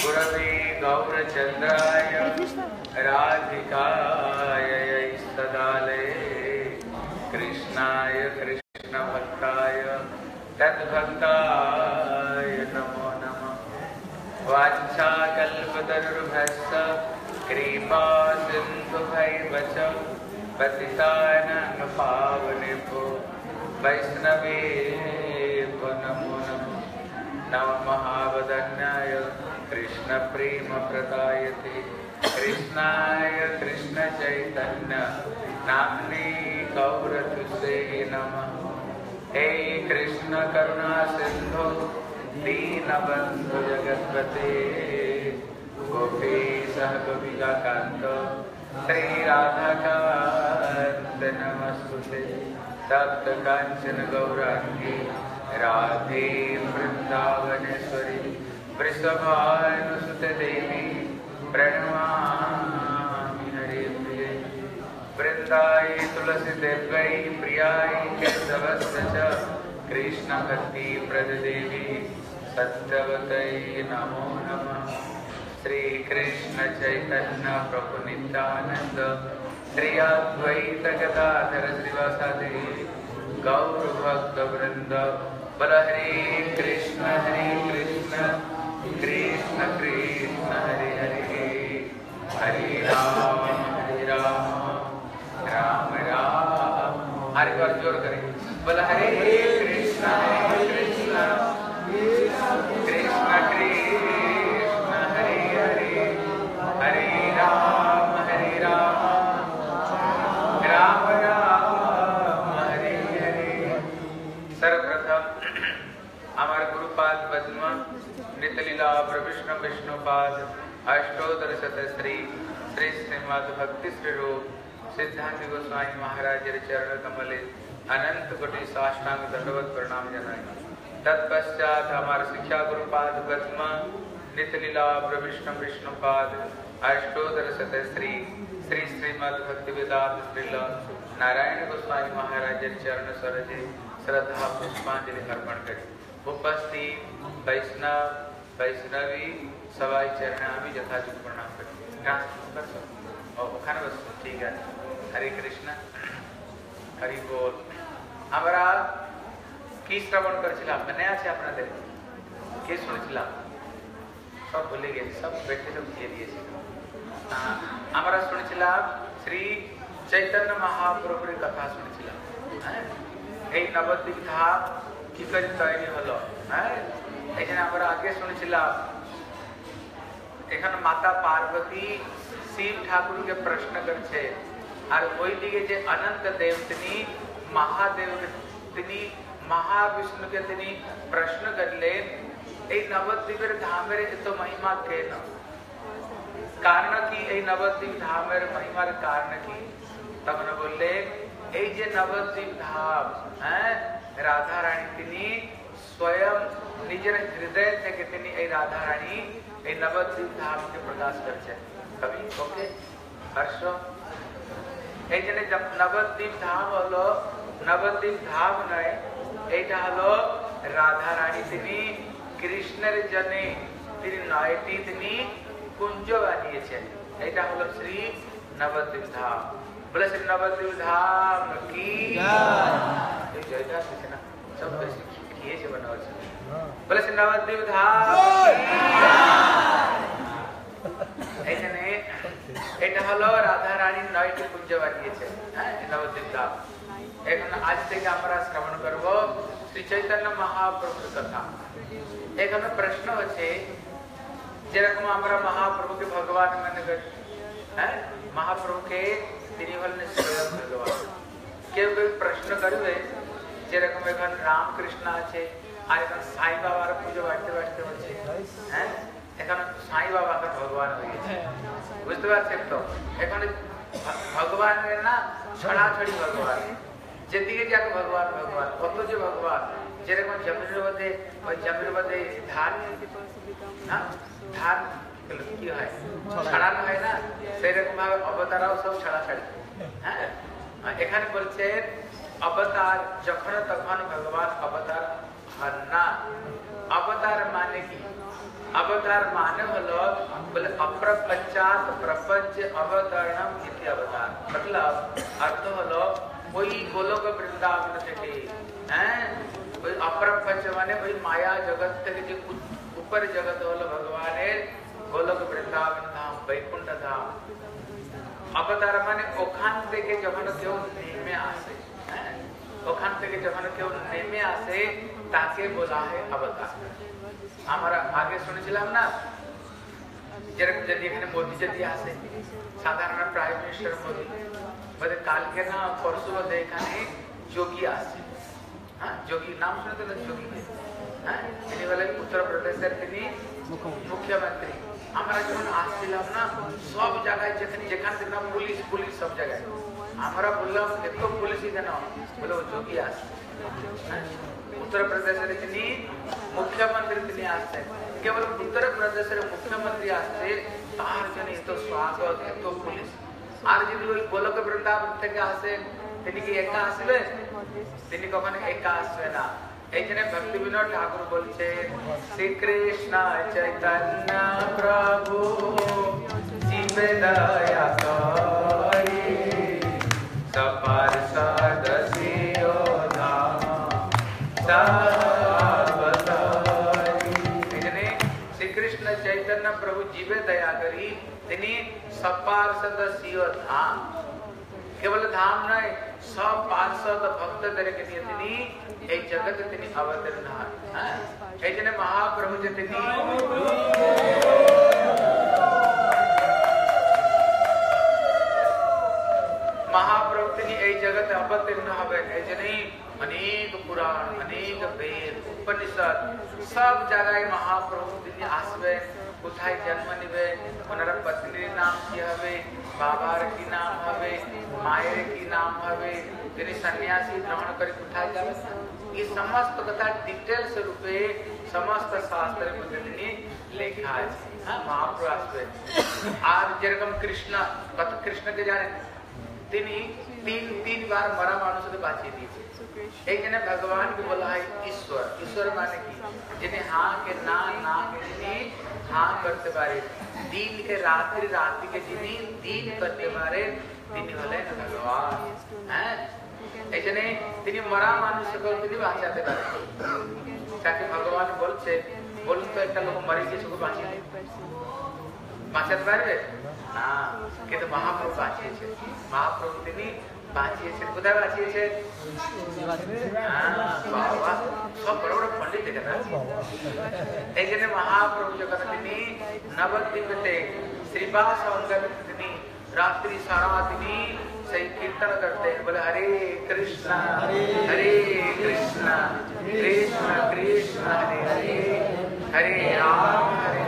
गुरवे गौरचन्द्राय राधिकाय सदालये कृष्णाय कृष्णभक्ताय तद्भक्ताय नमो नमः। वाञ्छाकल्पतरुभ्यश्च कृपा सिन्धुभैव च पतितानां पावनेभ्यो वैष्णवेभ्यो नमो नमः। नमः महावदन्याय कृष्णप्रेमप्रदायते कृष्णाय कृष्णचैतन्य नाम्ने गौरतुसे नमः। हे कृष्ण करुणा सिन्धु दीनबन्धु जगत्पते गोपीशः गोपिकान्त श्रीराधाकान्त नमस्तुते। तप्त कांचन गौरांगी राधे वृंदावनेश्वरी वृषभानुसुते देवी प्रणमामि हरिप्रिये। वृंदाई तुलसी देव्यै प्रियाय केशवस्य च कृष्ण भक्ति प्रद देवी सत्यवतै नमो नमः। श्री कृष्ण चैतन्य प्रभु नित्यानंद श्री अद्वैत गदाधर श्रीवासादि गौर भक्त वृंद बल हरे कृष्ण कृष्ण कृष्ण हरे हरे हरे राम राम राम हरे बार जोर करें बल हरे कृष्ण कृष्ण कृष्ण हरे हरे हरे राम राम राम हरे हरे। सर्वप्रथम हमारे गुरुपाद पद्म नितलीला प्रविष्णु विष्णुपाद अष्टोत्तर शतश्री श्री श्रीमद् भक्ति श्री रूप सिद्धांत गोस्वामी महाराज चरण कमले अनंत कोटि साष्टांग दंडवत प्रणाम जनाए। तत्पश्चात हमारे शिक्षा गुरुपाद पद्म नितलीला प्रविष्णु विष्णुपाद अष्टोत्तर शतश्री श्री श्रीमद् भक्ति वेदांत श्रील नारायण गोस्वामी महाराज चरण सरोजे श्रद्धा पुष्पांजलि अर्पण करें। उपस्थित वैष्णव वैष्णवी सवाई चरणामि यथाचित प्रणाम करें। बस ठीक है। हरे कृष्ण हरि बोल। আমরা কি শ্রবণ করেছিলাম মনে আছে আপনাদের? কি শুনেছিলাম? সব ভুলে গেছি, সব বেঁচে সব দিয়ে দিয়েছি। আমরা শুনেছিলাম শ্রী চৈতন্য মহাপ্রভুর কথা শুনেছিলাম। এই নবদ্বীপ ধাম কি করে তৈরি হলো, এখানে আমরা আগে শুনেছিলাম এখানে মাতা পার্বতী শিব ঠাকুরকে প্রশ্ন করছে, আর ওইদিকে যে অনন্ত দেব তিনি মহাদেব তিনি মহাবিষ্ণুকে তিনি প্রশ্ন করলেন এই নবদ্বীপের ধামের এত মহিমা কেন, কারণ কি এই নবদ্বীপ ধামের মহিমার কারণ কি? তখন বললে এই যে নবদ্বীপ ধাম রাধা রানী তিনি स्वयं নিজের হৃদয় থেকে তিনি এই রাধা রানী এই নবদ্বীপ ধামকে প্রকাশ করছেন। কবি ওকে হর্ষ এই জন্য নবদ্বীপ ধাম হলো নবদ্বীপ ধাম নয়, এইটা হলো রাধা রানী তিনি কৃষ্ণের জন্য তিনি নয়টি তিনি কুঞ্জ বানিয়েছেন। এইটা হলো শ্রী নবদ্বীপ ধাম। বলে শ্রী নবদ্বীপ ধাম কি জয়টা আছে না, সব বেশি খেয়েছে মনে হচ্ছে। বলে শ্রী নবদ্বীপ ধাম এইখানে এটা হলো রাধা রানীর 9টি কুঞ্জ বানিয়েছে নবদ্বীপ ধাম। এখন আজ থেকে আমরা শ্রবণ করব শ্রী চৈতন্য মহাপ্রভুর কথা। এখানে প্রশ্ন হচ্ছে যেরকম আমরা মহাপ্রভুকে ভগবান মনে করি, মহাপ্রভুকে তিনি হলেন স্বয়ং ভগবান। কেউ কেউ প্রশ্ন করবে যেরকম এখন রামকৃষ্ণ আছে আর এখন সাই বাবার পুজো বাড়তে বাড়তে হচ্ছে, এখন সাই বাবা এখন ভগবান হয়ে গেছে। বুঝতে পারছেন তো? এখানে ভগবানের না ছড়াছড়ি ভগবান, যেদিকে যাক ভগবান ভগবান, কত যে ভগবান। যেরকম জমির মধ্যে ওই জমির মধ্যে ধান ধান কি হয় ছাড়ানো হয় না, সেরকম ভাবে অবতারাও সব ছাড়াছাড়ি। এখানে বলছেন অবতার যখন তখন ভগবান অবতার হন না। অবতার মানে কি? अवतार माने हलो बोले अप्रपंचात प्रपंच अवतरणम इति अवतार, मतलब अर्थ हलो कोई गोलोक वृंदावन থেকে हैं कोई अप्रपंच माने कोई माया जगत থেকে যে ऊपर जगत হলো ভগবানের গোলক বৃন্দাবন ধাম বৈকুণ্ঠ ধাম। अवतार माने ওখান থেকে যখন কেউ নেমে আসে, হ্যাঁ ওখান থেকে যখন কেউ নেমে আসে তাকে বলা হয় अवतार। আমরা আগে শুনেছিলাম না যেরকম যদি এখানে মোদি যদি আসে সাধারণ প্রাইম মিনিস্টার মোদি বলে কালকে না পরশু বলে এখানে যোগী আসছে, হ্যাঁ যোগী নাম শুনে তো যোগী, হ্যাঁ তিনি বলেন উত্তরপ্রদেশের তিনি মুখ্যমন্ত্রী। আমরা যখন আসছিলাম না সব জায়গায় যেখানে যেখানে দেখলাম পুলিশ পুলিশ সব জায়গায়, আমরা বললাম এত পুলিশই কেন, বলে ও যোগী আসছে। उत्तर प्रदेश मुख्यमंत्री তিনি আসছেন, কেবল উত্তর প্রদেশের মুখ্যমন্ত্রী আসছে তার জন্য এত স্বাগত এত পুলিশ। আর যদি ওই গোলক বৃন্দাবন থেকে আসেন তিনি কি একা আসবেন? তিনি কখনো একা আসবে না। এই জন্য ভক্তি বিনোদ ঠাকুর বলছেন শ্রীকৃষ্ণ চৈতন্য প্রভু জীবে দয়া করি সপার্ষদ সিও ধাম श्रीकृष्ण चैतन्य प्रभु जीवे दया करी তিনি সপার্ষদ সিও ধাম, কেবল ধাম নয় সব পার্ষদ ভক্তদেরকে নিয়ে তিনি এই জগতে তিনি অবতীর্ণ হন। হ্যাঁ এই জন্য মহাপ্রভু যে তিনি মহাপ্রভু তিনি এই জগতে অবতীর্ণ হবেন। এই জন্যই अनेक पुराण अनेक वेद उपनिषद सब जगह महाप्रभु তিনি আসবে, কোথায় জন্ম নেবে, ওনার পত্নীর নাম কি হবে, বাবার কি নাম হবে, মায়ের কি নাম হবে, তিনি সন্ন্যাসী গ্রহণ করে কোথায় যাবে, এই সমস্ত কথা ডিটেলস রূপে সমস্ত শাস্ত্রের মধ্যে তিনি লেখা আছে। হ্যাঁ মহাপ্রভু আসবে। আর যেরকম কৃষ্ণ কত কৃষ্ণকে জানেন, তিনি তিন বার মরা মানুষকে বাঁচিয়ে দিয়েছে। এই জন্য ভগবান কে বলা হয় ঈশ্বর। ঈশ্বর মানে কি, যিনি हाँ के ना ना के যিনি हाँ করতে পারে, দিন কে রাত্রি রাত্রি কে যিনি দিন করতে পারে তিনি হলেন ভগবান। হ্যাঁ এই জন্য তিনি মরা মানুষকে তিনি বাঁচাতে পারেন। তাকে ভগবান বলছে বলুন তো একটা লোক মরে গেছে ওকে বাঁচিয়ে দিন, বাঁচাতে পারবে না, কিন্তু মহাপ্রভু বাঁচিয়েছে। মহাপ্রভু তিনি বাঁচিয়েছেন, কোথায় বাঁচিয়েছেন? বাবা সব বড় বড় পণ্ডিত দেখেন। এই জন্য মহাপ্রভু যখন তিনি নবদ্বীপে শ্রীবাস অঙ্গনে তিনি রাত্রি সারা তিনি সেই কীর্তন করতে বলে হরে কৃষ্ণ কৃষ্ণ কৃষ্ণ হরে হরে হরে রাম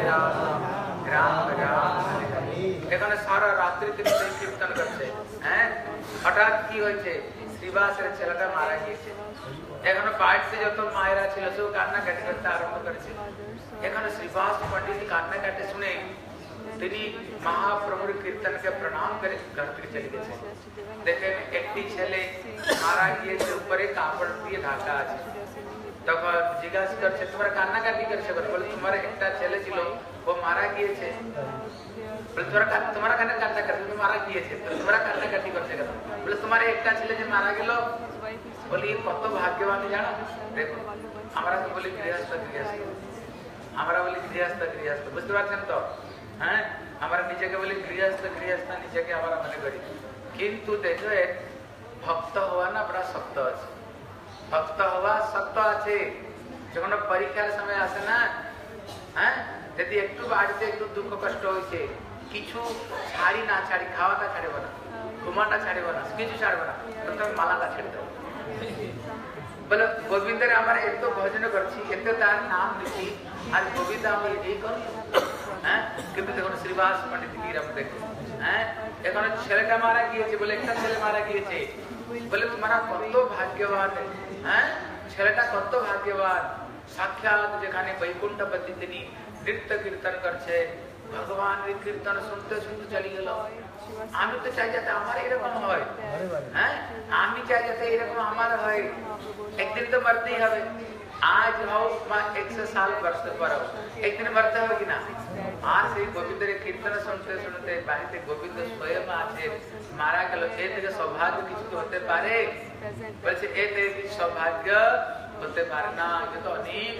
রাম রাম হরে হরে। এখানে সারা রাত্রি তিনি সেই কীর্তন করছে। হ্যাঁ হঠাৎ কি হয়েছে, শ্রীবাসের ছেলেটা মারা গিয়েছে। এখানে বাড়িতে যত মায়েরা ছিল সব কান্নাকাটি করতে আরম্ভ করেছে। এখানে শ্রীবাস পণ্ডিত কান্নাকাটি শুনে তিনি মহাপ্রভুর কীর্তনকে প্রণাম করে ঘর থেকে চলে গেছে। দেখেন একটি ছেলে মারা গিয়েছে, উপরে কাপড় দিয়ে ঢাকা আছে। তখন জিজ্ঞাসা করছে তোমরা কান্নাকাটি করছে, বলে তোমার একটা ছেলে ছিল ও মারা গিয়েছে। বলে তোমার কান্না কান্না করছে, মারা গিয়েছে তোমরা কান্নাকাটি করছে কেন? বলে তোমার একটা ছেলে যে মারা গেল। বলি কত ভাগ্যবান জানো। দেখো আমরা তো বলি গৃহস্থ গৃহস্থ, আমরা বলি গৃহস্থ গৃহস্থ, বুঝতে পারছেন তো? হ্যাঁ আমরা নিজেকে বলি গৃহস্থ গৃহস্থ, নিজেকে আমরা মনে করি। কিন্তু দেখো ভক্ত হওয়া না বড় শক্ত আছে, ভক্ত হওয়া শক্ত আছে। যখন পরীক্ষার সময় আসে না, হ্যাঁ যদি একটু বাড়িতে একটু দুঃখ কষ্ট হয়েছে কিছু ছাড়ি না ছাড়ি, খাওয়াটা ছাড়ব না, ঘুমাটা ছাড়ব না, কিছু ছাড়ব না, তুমি মালাটা ছেড়ে দেবো। বলে গোবিন্দের আমার এত ভজন করছি, এত তার নাম লিখি, আর গোবিন্দ আমি এই করি। হ্যাঁ কিন্তু দেখুন শ্রীবাস পণ্ডিত গিরাম দেখুন, হ্যাঁ এখন ছেলেটা মারা গিয়েছে, বলে একটা ছেলে মারা গিয়েছে। বলে তোমারা কত ভাগ্যবান, হ্যাঁ ছেলেটা কত ভাগ্যবান। সাক্ষাৎ যেখানে বৈকুণ্ঠপতি তিনি নৃত্য কীর্তন করছে, ভগবানের কীর্তন শুনতে শুনতে চলে গেল। আমি তো চাই যাতে আমার এরকম হয়, হ্যাঁ আমি চাই যাতে এরকম আমার হয়। একদিন তো মরতেই হবে, आज हो 100 साल वर्ष पर हो, एक दिन मरते हो कि ना। आज से गोविंद रे कीर्तन सुनते सुनते बाहिते गोविंद स्वयं आछे मारा गेल। एते सौभाग्य किछु होते पारे बल्कि एते सौभाग्य होते पारे ना। ये तो अनेक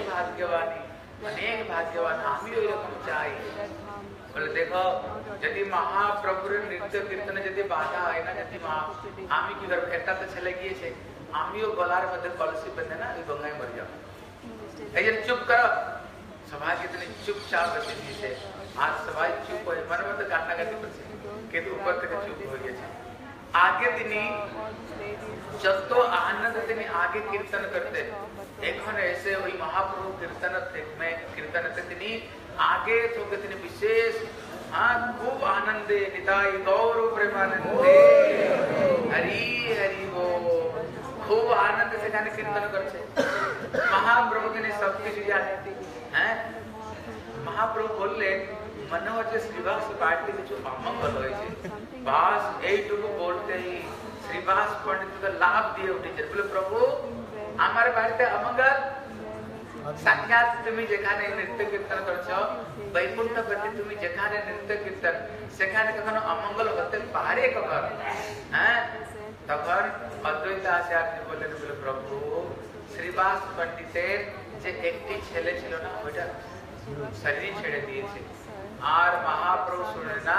भाग्यवान आमी एरकम चाहि। बोले देखो यदि महाप्रभुर नृत्य कीर्तन यदि बाधा है ना, यदि आमी की घर एकटा तो छले गिए आमिও गलार मध्य कलसी बेंधे ना गंगाय मर जाओ। এই চুপ করো, সবাই कितने चुपचाप बसे दिए। आज सबाई चुप है, मन में तो कान्नाकाटी करছে কিন্তু উপর থেকে চুপ হয়ে গেছে। आगे दिनी যত आनंद दिनी आगे कीर्तन करते এখন ऐसे वही महाप्रभु कीर्तन তিনি आगे तो कितने विशेष खूब आनंदे निताई गौर प्रेमानंदे हरि हरि वो खूब आनंद से गाने कीर्तन करছে। महाप्रभु के सब কিছু জানে हैं। महाप्रभु बोलले মনে হচ্ছে শ্রীবাস বাড়িতে কিছু অমঙ্গল হয়েছে। বাস এইটুকু বলতেই শ্রীবাস পণ্ডিত তো লাভ দিয়ে উঠেছে। বলে প্রভু আমার বাড়িতে অমঙ্গল? সাক্ষাৎ তুমি যেখানে নৃত্য কীর্তন করছো বৈকুণ্ঠপতি, তুমি যেখানে নৃত্য কীর্তন সেখানে কখনো অমঙ্গল হতে পারে কখন? হ্যাঁ, তখন অদ্বৈত আচার্য বললেন বলে প্রভু শ্রীবাস পণ্ডিতের যে একটি ছেলে ছিল না ওইটা শরীর ছেড়ে দিয়েছে। আর মহাপ্রভু শুনে না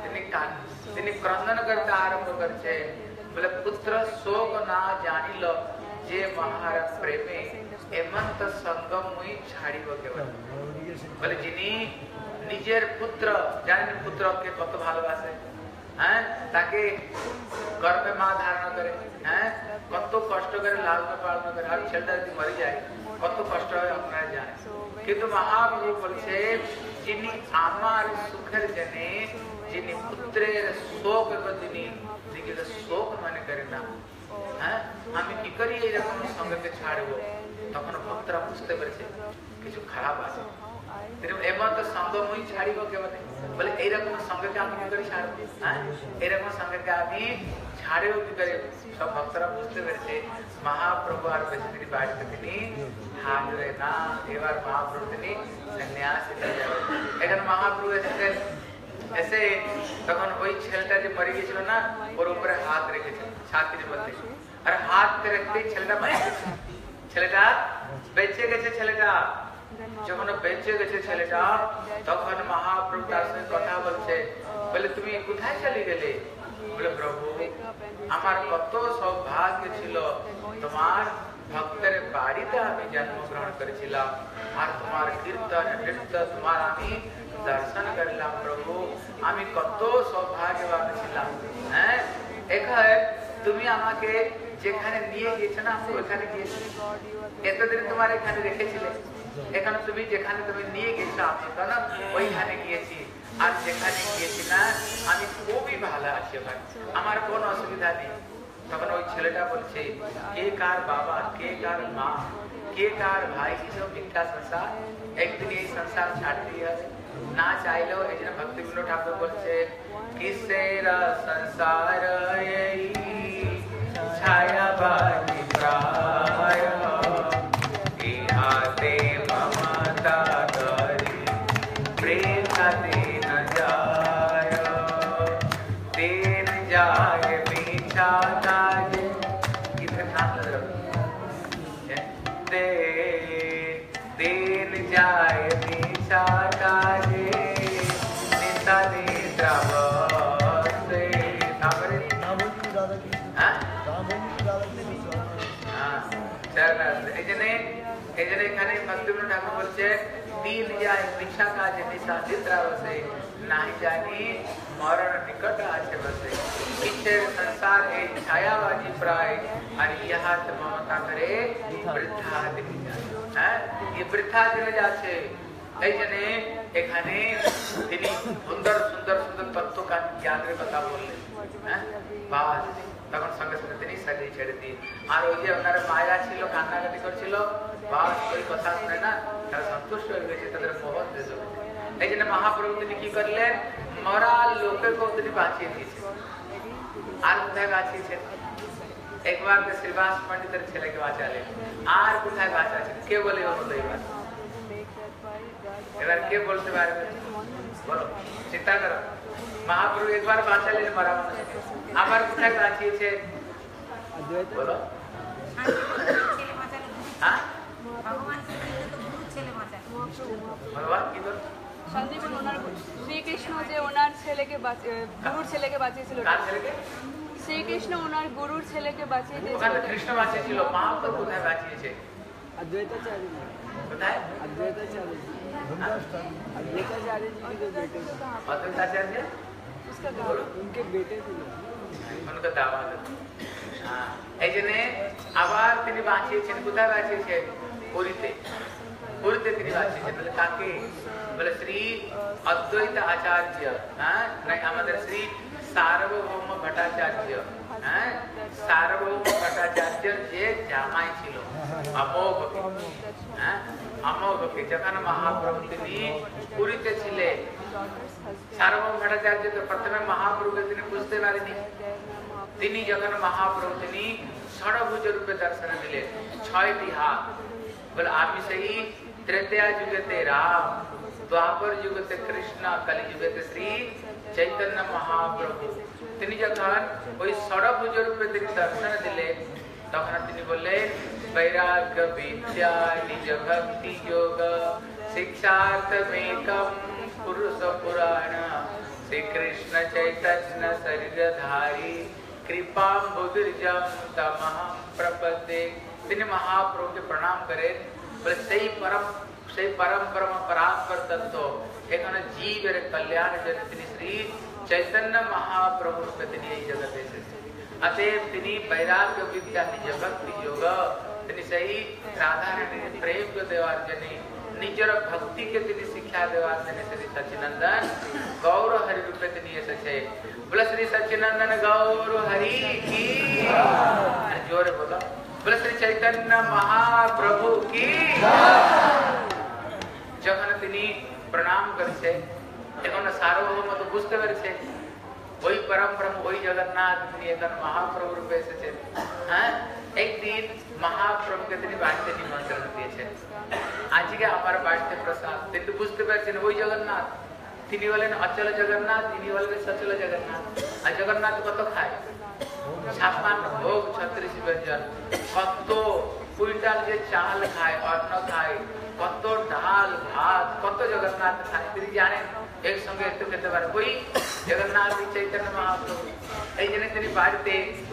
তিনি ক্রন্দন করতে আরম্ভ করছে। বলে পুত্র শোক না জানিল যে মহার প্রেমে এমন্ত সঙ্গম মুই ছাড়িব কেবল। বলে যিনি নিজের পুত্র, জানেন পুত্রকে কত ভালোবাসে, হ্যাঁ, তাকে গর্ভে মা ধারণ করে, হ্যাঁ, কত কষ্ট করে লালন পালন করে। আর ছেলেটা যদি মরে যায় কত কষ্ট হয় আপনারা জানেন। কিন্তু মহাপ্রভু বলছে যিনি আমার সুখের জন্যে, যিনি পুত্রের শোক যিনি নিজের শোক মনে করে না, হ্যাঁ, আমি কি করি এইরকম সঙ্গকে ছাড়বো। তখন ভক্তরা বুঝতে পেরেছে কিছু খারাপ আছে। এমত সঙ্গ মুই ছাড়িব কেবল। বলে এইরকম সঙ্গকে আমি কি করে ছাড়বো? হ্যাঁ, এইরকম সঙ্গকে আমি ছাড়েও কি করে? সব ভক্তরা বুঝতে পেরেছে মহাপ্রভু আর বেশি দিন বাড়িতে তিনি থাকবে না। এবার মহাপ্রভু তিনি সন্ন্যাস নিয়ে যাবে। এখানে মহাপ্রভু এসেছেন, এসে তখন ওই ছেলেটা যে মরে গেছিল না ওর উপরে হাত রেখেছে ছাতির মধ্যে। আর হাত রাখতেই ছেলেটা মারা গেছে। ছেলেটা বেঁচে গেছে। ছেলেটা যখন বেঁচে গেছে ছেলেটা তখন মহাপ্রভু তার সঙ্গে কথা বলছে। বলে তুমি কোথায় চলে গেলে? বলে প্রভু আমার কত সৌভাগ্য ছিল তোমার ভক্তের বাড়িতে আমি জন্মগ্রহণ করেছিলাম আর তোমার কীর্তন নৃত্য তোমার আমি দর্শন করলাম। প্রভু আমি কত সৌভাগ্যবান ছিলাম। হ্যাঁ, এখানে তুমি আমাকে যেখানে নিয়ে গিয়েছো না আমি ওখানে গিয়েছি। এতদিন তোমার এখানে রেখেছিলে, এখানে তুমি যেখানে তুমি নিয়ে গেছো আমি না ওইখানে গিয়েছি। আর যেখানে গিয়েছি না আমি খুবই ভালো আছি, আমার কোনো অসুবিধা নেই। তখন ওই ছেলেটা বলছে কে কার বাবা, কে কার মা, কে কার ভাই, এসব মিথ্যা সংসার একদিন এই সংসার ছাড়তে হবে না চাইলেও। এই জন্য ভক্তিবিনোদ ঠাকুর বলছে কিসের সংসার এই ছায়াবাদী প্রায় ইহাতে মমতা করি প্রেতা দেন যায় দেন যায় বিছা কাজে। কিতনা देन जाय निशा काजे निशा निद्रा बसे। सामरे नामोनी दादा की हां नामोनी दादा की हां चलना। এজন্য এখানে ভক্তিবিনোদ ঠাকুর বলছে দিন যায় নিশা কাজে নিশা নিদ্রা বসে নাই জানি মরণ নিকট আছে বসে। কিসের সংসার এই ছায়াবাজি প্রায় আর ইহাত মমতা করে বৃদ্ধা দিন যায়। হ্যাঁ, এই বৃদ্ধা দিনে যাচ্ছে। এই জন্য এখানে তিনি সুন্দর সুন্দর সুন্দর তত্ত্ব জ্ঞানের কথা বললেন। হ্যাঁ, বাস তখন সঙ্গে সঙ্গে তিনি শরীর ছেড়ে দিয়ে। আর ওই যে ওনার মায়া ছিল কান্নাকাটি করছিল, বাস ওই কথা শুনে না তারা সন্তুষ্ট হয়ে গেছে, তাদের বহুত দেশ হয়েছে। এই জন্য মহাপ্রভু তিনি কি করলেন? মরা লোকের তিনি বাঁচিয়ে দিয়েছেন। আর কোথায় বাঁচিয়েছেন? একবার তো শ্রীবাস পণ্ডিতের ছেলেকে বাঁচালে, আর কোথায় বাঁচাচ্ছে? কে বলে বলতো এবার? এবার কে বলতে পারবে? বলো, চিন্তা করো। মহাপ্রভু একবার বাঁচালেন মরা মানুষকে, আবার কোথায় বাঁচিয়েছে? বলো। হ্যাঁ, ভগবান কি বল? সন্দীপন ওনার শ্রীকৃষ্ণ যে ওনার ছেলেকে গুরুর ছেলেকে বাঁচিয়েছিল। কার ছেলেকে? শ্রীকৃষ্ণ ওনার গুরুর ছেলেকে বাঁচিয়ে দিয়েছিল। ওখানে কৃষ্ণ বাঁচিয়েছিল, মহাপ্রভু কোথায় বাঁচিয়েছে? अद्वैताचार्य जी। কোথায়? अद्वैताचार्य जी। अद्वैताचार्य जी के बेटे थे। অদ্বৈতাচার্য उसका गाँव उनके बेटे थे। उनका दावा। হ্যাঁ, এই জন্য আবার তিনি বাঁচিয়েছেন। কোথায় বাঁচিয়েছেন? পুরীতে। পুরীতে তিনি বাঁচিয়েছেন। বলে কাকে? বলে শ্রী অদ্বৈত আচার্য। হ্যাঁ, আমাদের শ্রী সার্বভৌম ভট্টাচার্য। হ্যাঁ, সার্বভৌম ভট্টাচার্যের যে জামাই ছিল অমোঘকে। হ্যাঁ, অমোঘকে যখন মহাপ্রভু তিনি পুরীতে ছিলেন, সার্বভৌম ভট্টাচার্য তো প্রথমে মহাপ্রভুকে তিনি বুঝতে পারেনি। তিনি যখন মহাপ্রভু তিনি ষড়ভুজ রূপে দর্শন দিলেন, 6টি হাত। বলে আমি সেই ত্রেতয়া যুগেতে রাম, দ্বাপর যুগেতে কৃষ্ণ, কলি যুগেতে শ্রী চৈতন্য মহাপ্রভু। তিনি যখন ওই ষড়ভুজ রূপে তিনি দর্শন দিলেন, তখন তিনি বললেন বৈরাগ্য বিদ্যা নিজ ভক্তি যোগ শিক্ষার্থমেকম পুরুষ পুরাণ শ্রীকৃষ্ণ চৈতন্য শরীরধারী কৃপাম্বুদির্জম তমহং প্রপদ্যে। তিনি মহাপ্রভুকে প্রণাম করেন। বলে সেই পরম পরাৎপর তত্ত্ব এখানে জীবের কল্যাণের জন্য তিনি শ্রী চৈতন্য মহাপ্রভু রূপে তিনি এই জগতে এসেছেন। অতএব তিনি বৈরাগ্য বিদ্যা নিজ ভক্তি যোগ, তিনি সেই রাধারানীর প্রেমকে দেওয়ার জন্য, নিজের ভক্তিকে তিনি শিক্ষা দেওয়ার জন্য শ্রী সচ্চিনন্দন গৌর হরি রূপে তিনি এসেছে। বলে শ্রী সচ্চিনন্দন গৌর হরি কি জোরে বলো। বলে শ্রী চৈতন্য মহাপ্রভু কি। যখন তিনি প্রণাম করছে, এখন সার্বভৌম তো বুঝতে পেরেছে ওই পরম ব্রহ্ম, ওই জগন্নাথ তিনি এখন মহাপ্রভু রূপে এসেছেন। হ্যাঁ, একদিন মহাপ্রভুকে তিনি বাড়িতে নিমন্ত্রণ দিয়েছেন, আজকে আমার বাড়িতে প্রসাদ। কিন্তু বুঝতে পারছেন ওই জগন্নাথ, তিনি বলেন অচল জগন্নাথ, তিনি বলবেন সচল জগন্নাথ। আর জগন্নাথ কত খায়? 56 ভোগ 36 ব্যঞ্জন, কত কুইন্টাল যে চাল খায়, অন্ন খায়, কত ডাল ভাত, কত জগন্নাথ খায় তিনি জানেন। একসঙ্গে একটু খেতে পারে ওই জগন্নাথ চৈতন্য মহাপ্রভু। এই জন্য তিনি বাড়িতে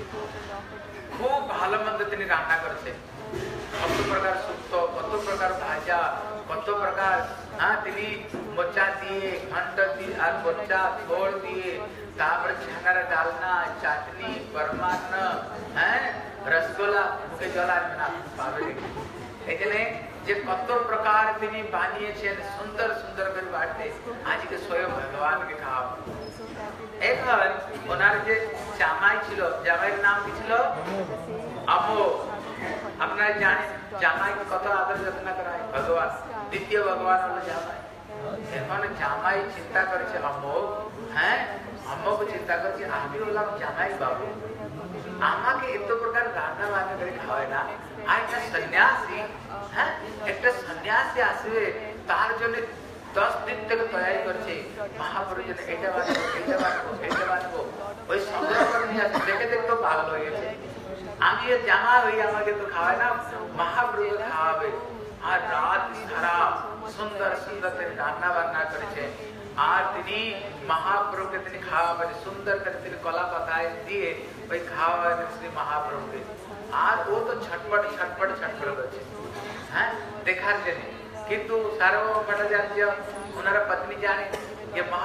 খুব ভালো মন্দ তিনি রান্না করেছেন। কত প্রকার শুক্তো, কত প্রকার ভাজা, কত প্রকার। হ্যাঁ, তিনি মোচা দিয়ে, ঘন্ট দিয়ে, আর মোচা ঝোল দিয়ে, তারপরে ছানার ডালনা, চাটনি, পরমান্ন, হ্যাঁ, রসগোল্লা, মুখে জল আসবে না পাবে। এখানে যে কত প্রকার তিনি বানিয়েছেন সুন্দর সুন্দর করে বাড়িতে, আজকে স্বয়ং ভগবানকে খাওয়াবো। এখন ওনার যে জামাই ছিল, জামাইয়ের নাম কি ছিল? অমোঘ। আপনারা জানেন জামাইকে কত আদর যত্ন করা হয়? ভগবান, দ্বিতীয় ভগবান হলো জামাই। এখন জামাই চিন্তা করেছে অমোঘ, হ্যাঁ, অমোঘ চিন্তা করছে আমি বললাম জামাই বাবু, আমাকে এত প্রকার রান্না বান্না করে খাওয়ায় না, আর একটা সন্ন্যাসী, হ্যাঁ, একটা সন্ন্যাসী আসবে, তার জন্য 10 দিন থেকে তৈরি করছে। মহাপ্রভু জন্য এটা বানাবো, এটা বানাবো, এটা বানাবো, ওই সংগ্রহ করে নিয়ে আসছে। দেখে দেখতে পাগল হয়ে গেছে, আমি এর জামা হই, আমাকে তো খাওয়ায় না, মহাপ্রভু খাওয়াবে। আর রাত সারা সুন্দর সুন্দর তিনি রান্না বান্না করেছে। আর তিনি মহাপ্রভুকে তিনি খাওয়াবেন, সুন্দর করে তিনি কলা পাতায় দিয়ে ওই খাওয়াবেন শ্রী মহাপ্রভুকে। আর ও তো ছটপট ছটপট ছটপট করছে, হ্যাঁ, দেখার জন্য। কিন্তু সার্বভৌম ভট্টাচার্য ওনারা পত্নী জানে যে মহা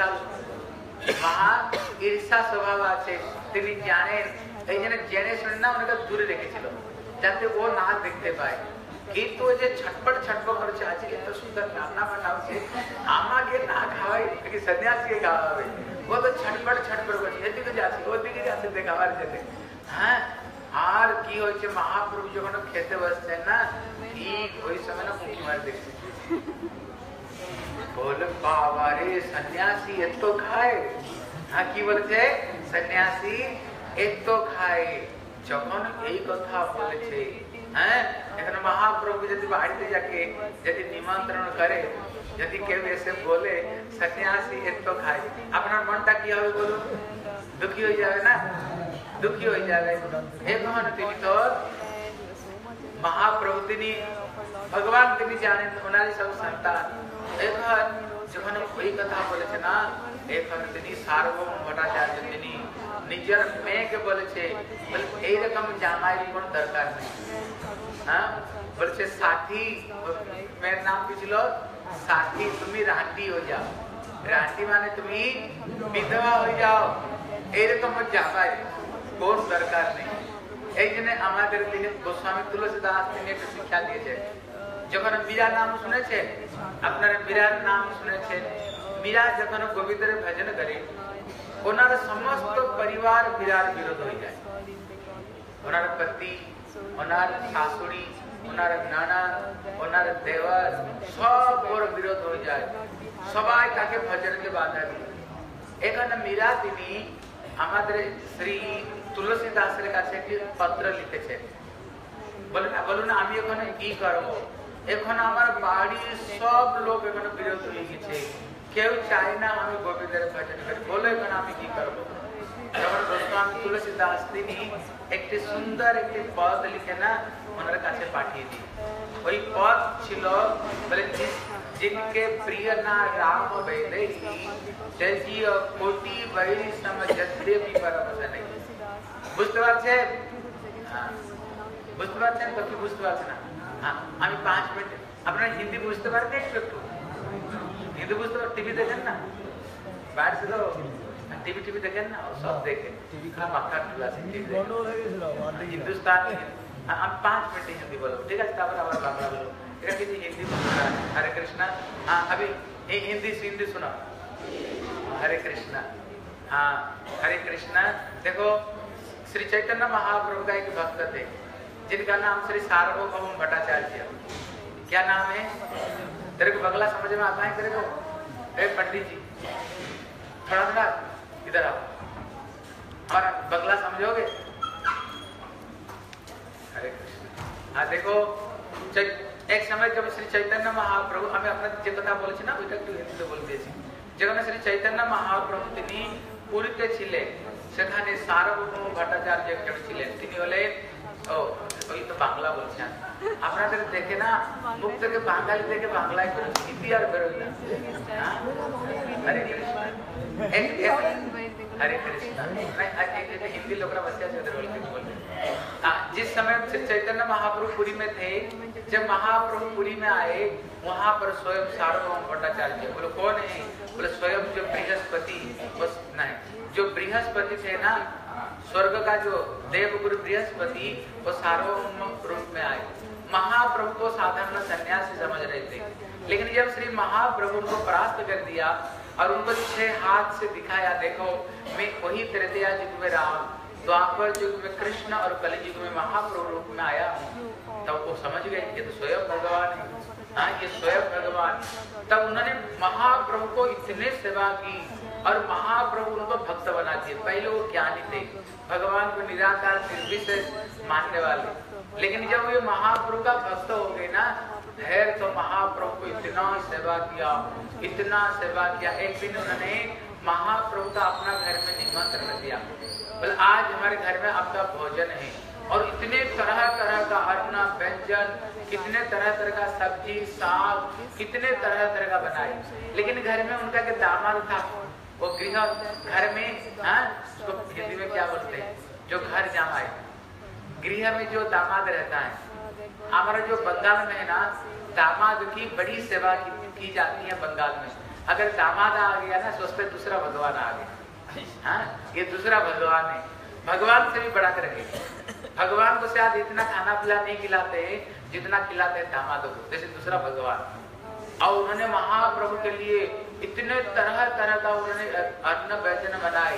ঈর্ষা স্বভাব আছে, তিনি জানেন। এই জন্য জেনে শুনে না ওনাকে দূরে রেখেছিল, যাতে ও না দেখতে পায়। কিন্তু ওই যে ছটপট ছটপট করছে, আজকে এত সুন্দর রান্না বান্না হচ্ছে, আমাকে না খাওয়াই সন্ন্যাসীকে খাওয়াবে। ও তো ছটপট ছটপট করছে, এদিকে যাচ্ছে ওদিকে যাচ্ছে দেখাবার জন্য। হ্যাঁ, আর কি হয়েছে, মহাপ্রভু যখন খেতে বসছেন না, ঠিক ওই সময় না মুখি মার দেখছে, বলে বাবা রে সন্ন্যাসী এত খায়। হ্যাঁ, কি বলছে? সন্ন্যাসী এত খায়। যখন এই কথা বলেছে, হ্যাঁ, এখন মহাপ্রভু যদি বাড়িতে যাকে যদি নিমন্ত্রণ করে, যদি কেউ এসে বলে সন্ন্যাসী এত খায়, আপনার মনটা কি হবে বলুন? দুঃখী হয়ে যাবে না? দুঃখী হয়ে যাবে। এখন তিনি তো মহাপ্রভু, তিনি ভগবান, তিনি জানেন ওনারই সব সন্তান। এখন যখন ওই কথা বলেছে না, এখন তিনি সার্বভৌম ভট্টাচার্য তিনি নিজের মেয়েকে বলেছে, এইরকম জামাই কোন দরকার নেই। হ্যাঁ, বলছে সাথী, মেয়ের নাম কি ছিল? সাথী, তুমি রাঁটি হয়ে যাও। রাঁটি মানে তুমি বিধবা হয়ে যাও, এইরকম জামাই কোন দরকার নেই। এই জন্য আমাদের তিনি গোস্বামী তুলসীদাস তিনি একটা শিক্ষা দিয়েছে। যখন মীরা নাম শুনেছেন, আপনারা মীরার নাম শুনেছেন, মীরা যখন গোবিন্দের ভজন করে, ওনার সমস্ত পরিবার মীরার বিরোধ হয়ে যায়। ওনার পতি, ওনার শাশুড়ি, ওনার ননদ, ওনার দেওর সব ওর বিরোধ হয়ে যায়, সবাই তাকে ভজনকে বাধা দিয়ে। এখানে মীরা তিনি আমাদের শ্রী তুলসীদাসের কাছে একটি পত্র লিখেছেন। বলুন আমি এখানে কি করবো? এখন আমার বাড়ির সব লোক এখানে বিরোধ হয়ে গেছে, কেউ চায় না আমি গোবিন্দের ভজন করি, বলো এখন আমি কি করবো? যখন গোস্বামী তুলসীদাস তিনি একটি সুন্দর একটি পদ লিখে না ওনার কাছে পাঠিয়ে দিই। ওই পদ ছিল, বলে जिनके प्रिय ना राम वैदेही तेजिय कोटि वैरी समझते भी परमस नहीं। বুঝতে পারছেন? বুঝতে পারছেন তো কি বুঝতে পারছেন না? আমি 5 মিনিট, আপনারা হিন্দি বুঝতে পারবেন? একটু হিন্দি বুঝতে পারেন? টিভি দেখেন না? বাইরে ছিল টিভি দেখেন না? সব দেখেন, টিভি খারাপ আঁকা আছে, হিন্দুস্তান। আমি 5 মিনিট হিন্দি বলবো, ঠিক আছে? তারপর আবার বাংলা বলবো। এটা কিন্তু হিন্দি বলবো। हरे कृष्णा। हाँ, अभी हिंदी सुनो। हरे कृष्णा। हाँ, हरे कृष्णा। देखो, श्री चैतन्य महाप्रभु का एक भक्त थे जिनका नाम श्री सार्वभौम भट्टाचार्य। क्या नाम है? तेरे को बंगला समझ में आता है तेरे को? पंडित जी थोड़ा इधर आओ, और बंगला समझोगे? हरे कृष्णा। हाँ, देखो, एक समय जब श्री चैतन्य महाप्रभु, हमें अपना जे कथा बोलेছি না ওইটা একটু হিন্দিতে বলে দিয়েছি। যখন শ্রী চৈতন্য মহাপ্রভু তিনি পুরীতে ছিলেন, সেখানে সার্বভৌম ভট্টাচার্য একজন ছিলেন। তিনি হলেন, ওই তো বাংলা বলছেন, আপনাদের দেখে না মুখ থেকে বাঙালি থেকে বাংলায় করে হিন্দি আর বেরোয় না। হরে কৃষ্ণ। हरे कृष्णा। हिंदी लोग जिस समय श्री चैतन्य महाप्रभु पुरी में थे, जब महाप्रभु पुरी में आए, वहां पर स्वयं सार्वभौम भट्टाचार्य। बोलो कौन है? बोले स्वयं जो बृहस्पति, नहीं, जो बृहस्पति थे ना, स्वर्ग का जो देवगुरु बृहस्पति, वो सार्वभौम रूप में आए। महाप्रभु को साधारण सन्यासी समझ रहे थे, लेकिन जब श्री महाप्रभु को परास्त कर दिया और उनको 6 हाथ से दिखाया, देखो मैं वही त्रेतया युग में राम, द्वापर युग में कृष्ण और कलि युग में महाप्रभु रूप में आया हूँ, तब वो समझ गए ये तो स्वयं भगवान है। हाँ, ये स्वयं भगवान। तब उन्होंने महाप्रभु को इतने सेवा की और महाप्रभु उनको भक्त बना दिए। पहले वो ज्ञानी थे, भगवान को निराकार निर्विशेष मानने वाले, लेकिन जब ये महाप्रभु का भक्त हो गए ना, फिर तो महाप्रभु को इतना सेवा किया, इतना सेवा किया। एक दिन उन्होंने महाप्रभु का अपना घर में निमंत्रण दिया, बोले आज हमारे घर में आपका भोजन है, और इतने तरह तरह का अन्न व्यंजन, कितने तरह तरह का सब्जी साग, कितने तरह तरह का बनाए। लेकिन घर में उनका के दामाद था, वो गृह घर में, हाँ, उसको हिंदी में क्या बोलते हैं, जो घर जमाए, गृह में जो दामाद रहता है। हमारा जो बंगाल में है ना, दामाद की बड़ी सेवा की जाती है बंगाल में। अगर दामाद आ गया ना, सोचते दूसरा भगवान आ गया। हाँ, ये दूसरा भगवान है, भगवान से भी बढ़ा कर रखे। भगवान को शायद इतना खाना पीला नहीं खिलाते जितना खिलाते हैं दामादों को, जैसे दूसरा भगवान। और उन्होंने महाप्रभु के लिए इतने तरह तरह का उन्होंने अन्न व्यंजन बनाए,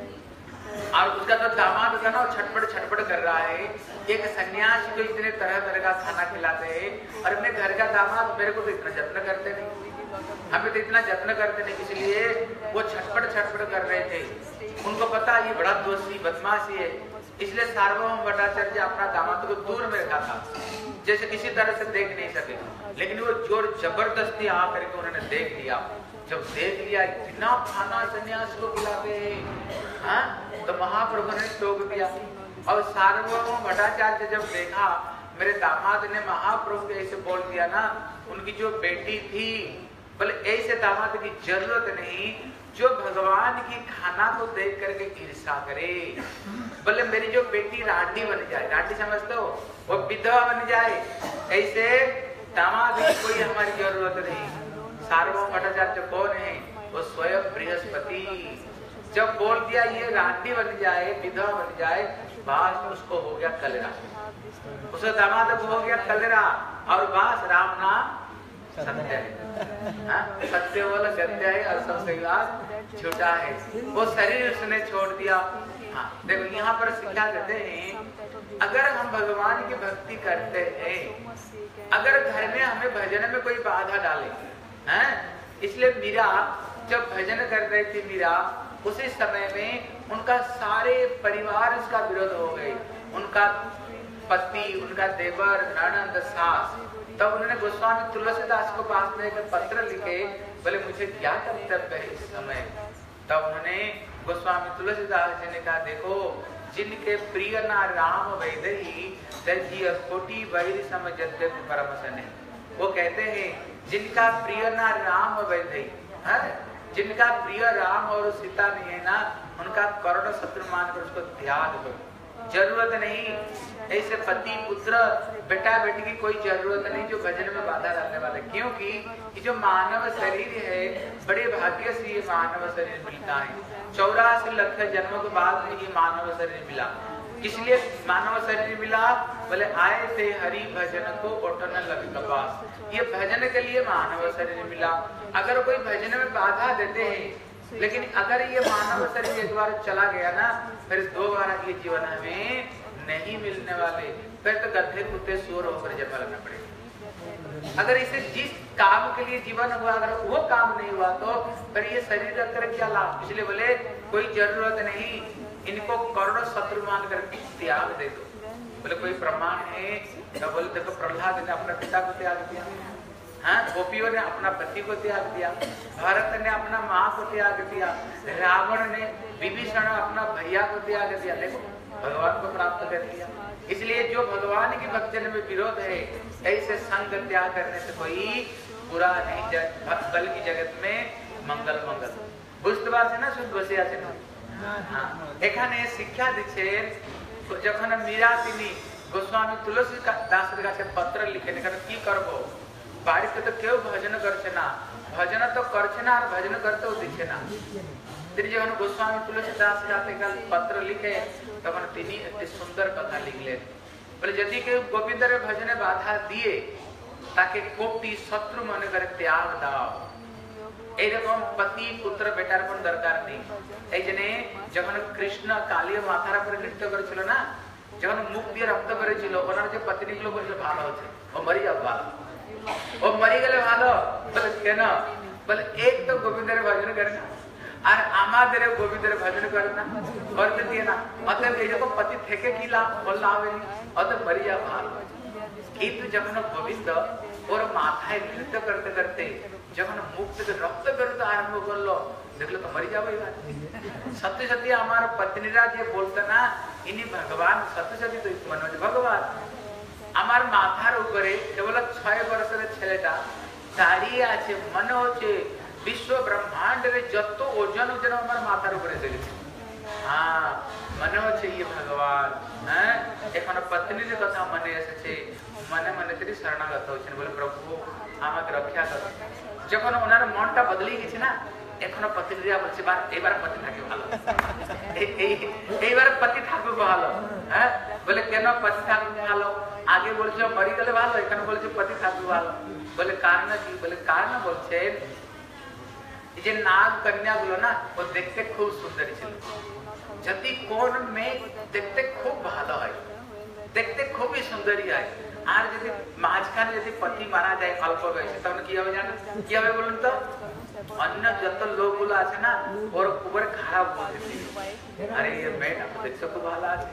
और उसका तो दामाद था ना, छटपट कर रहा है। एक सन्यासी को इतने तरह तरह का खाना खिलाते हैं, और अपने घर का दामाद मेरे को तो इतना जत्न करते नहीं, हमें तो इतना जत्न करते नहीं, इसलिए वो छटपट कर रहे थे। उनको पता ये बड़ा दोषी बदमाशी है, इसलिए सार्वभौम भट्टाचार्य अपना दामाद को दूर में रखा था, जैसे किसी तरह से देख नहीं सके। लेकिन वो जोर जबरदस्ती आकर के उन्होंने देख लिया। जब देख लिया इतना खाना सन्यास को खिलाते हैं, हाँ, तो महाप्रभु ने टोक दिया। और सार्वभौम भट्टाचार्य जब देखा मेरे दामाद ने महाप्रभु के ऐसे बोल दिया ना, उनकी जो बेटी थी, बोले ऐसे दामाद की जरूरत नहीं जो भगवान की खाना को देख करके ईर्ष्या करे। बोले मेरी जो बेटी रांडी बन जाए, रांडी समझते हो, वो विधवा बन जाए, ऐसे दामाद की कोई हमारी जरूरत नहीं। सार्वभौम भट्टाचार्य कौन है? वो स्वयं बृहस्पति। जब बोल दिया ये रांडी बन जाए, विधवा बन जाए, बस उसको हो गया कलेरा, उसे दामाद को हो गया कलेरा। और बस राम नाम सत्य है, सत्य बोला गद्य है और सबसे विवाद झूठा है। वो शरीर उसने छोड़ दिया। हाँ, देखो यहाँ पर शिक्षा देते हैं, अगर हम भगवान की भक्ति करते हैं, अगर घर में हमें भजन में कोई बाधा डाले, हैं, इसलिए मीरा जब भजन कर रही थी, मीरा उसी समय में उनका सारे परिवार उसका विरोध हो गए, उनका पति, उनका देवर, ननद, सास। तब उन्होंने गोस्वामी तुलसीदास को पास में एक पत्र लिखे, बोले मुझे क्या कर्तव्य है इस समय। तब उन्होंने गोस्वामी तुलसीदास जी ने कहा, देखो जिनके प्रिय ना राम वैदेही तजी कोटि वैरी समझते परम सने। वो कहते हैं जिनका प्रिय ना राम वैदेही, जिनका प्रिय राम और सीता नहीं है ना, उनका करुण शत्रु मानकर उसको त्याग दो, जरूरत नहीं। ऐसे पति पुत्र बेटा बेटी की कोई जरूरत नहीं जो भजन में बाधा डालने वाले, क्योंकि ये जो मानव शरीर है, बड़े भाग्य से ये मानव शरीर मिलता है। 84 लाख जन्मों के बाद में ये मानव शरीर मिला। इसलिए मानव शरीर मिला, बोले आए थे हरि भजन को ओटन लग कपास, ये भजन के लिए मानव शरीर मिला। अगर कोई भजन में बाधा देते हैं, लेकिन अगर ये मानव शरीर एक बार चला गया ना, फिर दोबारा ये जीवन हमें नहीं मिलने वाले, फिर तो गधे कुत्ते सूअर होकर जन्म लेना पड़ेगा। अगर इसे जिस काम के लिए जीवन हुआ, अगर वो काम नहीं हुआ तो फिर ये शरीर रखकर क्या लाभ। इसलिए बोले कोई जरूरत नहीं, इनको करोड़ों शत्रु मान कर त्याग दे दो। बोले कोई प्रमाण है? तो बोले देखो प्रहलाद ने अपने पिता को त्याग दिया, हाँ, गोपियों ने अपना पति को त्याग दिया, भरत ने अपना माँ को त्याग दिया, रावण ने, विभीषण अपना भैया को त्याग दिया, देखो भगवान को प्राप्त कर लिया। इसलिए जो भगवान की भक्ति में विरोध है, ऐसे संग त्याग करने से कोई बुरा नहीं, बल्कि जगत में मंगल मंगल। बुझते बात है ना, शुद्ध बसिया से ना। এখানে শিক্ষা দিচ্ছে, যখন মীরা তিনি গোস্বামী তুলসী দাসের কাছে পত্র লিখেন, এখানে কি করব, বাড়িতে তো কেউ ভজন করছে না, ভজন তো করছে না আর ভজন করতেও দিচ্ছে না। তিনি যখন গোস্বামী তুলসী দাসের কাছে পত্র লিখে, তখন তিনি একটি সুন্দর কথা লিখলেন, বলে যদি কেউ গোবিন্দের ভজনে বাধা দিয়ে তাকে কোটি শত্রু মনে করে ত্যাগ দাও। এইরকম পতি পুত্র বেটার কোন দরকার নেই। এই জন্য যখন কৃষ্ণ কালীয় মাথার উপরে নৃত্য করেছিল না, যখন মুখ দিয়ে রক্ত বেরিয়েছিল, ওনার যে পত্নী গুলো বলেছিল ভালো হচ্ছে, ও মরি যাও ভালো, ও মরি গেলে ভালো। বলে কেন? বলে এক তো গোবিন্দের ভজন করে না, আর আমাদের গোবিন্দের ভজন করে না, করতে দিয়ে না, অতএব এইরকম পতি থেকে কি লাভ, লাভ হয়নি, অতএব মরি যাও ভালো। কিন্তু যখন গোবিন্দ ওর মাথায় নৃত্য করতে করতে যখন মুখ থেকে রক্ত বেরোতে আরম্ভ করলো, দেখলো তো মরি যাবো। সত্যি সত্যি আমার পত্নীরা যে বলতো না ইনি ভগবান, সত্যি সত্যি তো মনে হচ্ছে ভগবান। আমার মাথার উপরে কেবল 6 বছরের ছেলেটা দাঁড়িয়ে আছে, মনে হচ্ছে বিশ্ব ব্রহ্মাণ্ডের যত ওজন ওজন আমার মাথার উপরে চলেছে। হ্যাঁ, মনে হচ্ছে ইয়ে ভগবান। হ্যাঁ, এখন পত্নীর কথা মনে এসেছে, মনে মনে তিনি শরণাগত হচ্ছেন, বলে প্রভু আমাকে রক্ষা করো। যখন ওনার মনটা বদলে গেছে না, এখনো পত্নীরা বলছে এবার পতি থাকে ভালো, এইবার পতি থাকুক ভালো। হ্যাঁ, বলে কেন পতি থাকুক ভালো? আগে বলছো মরি গেলে ভালো, এখানে বলছে পতি থাকুক ভালো। বলে কারণ কি? বলে কারণ বলছেন এই যে নাগ কন্যা গুলো না, ও দেখতে খুব সুন্দরী ছিল। যদি কোন মেয়ে দেখতে খুব ভালো হয়, দেখতে খুবই সুন্দরী হয়, আর যদি মাঝখানে যদি পতি মারা যায় অল্প বয়সে, তখন কি হবে জানেন? কি হবে বলুন তো? অন্য যত লোকগুলো আছে না, ওর উপরে খারাপ বলতে, আরে মেয়েটা তো দেখতে খুব ভালো আছে,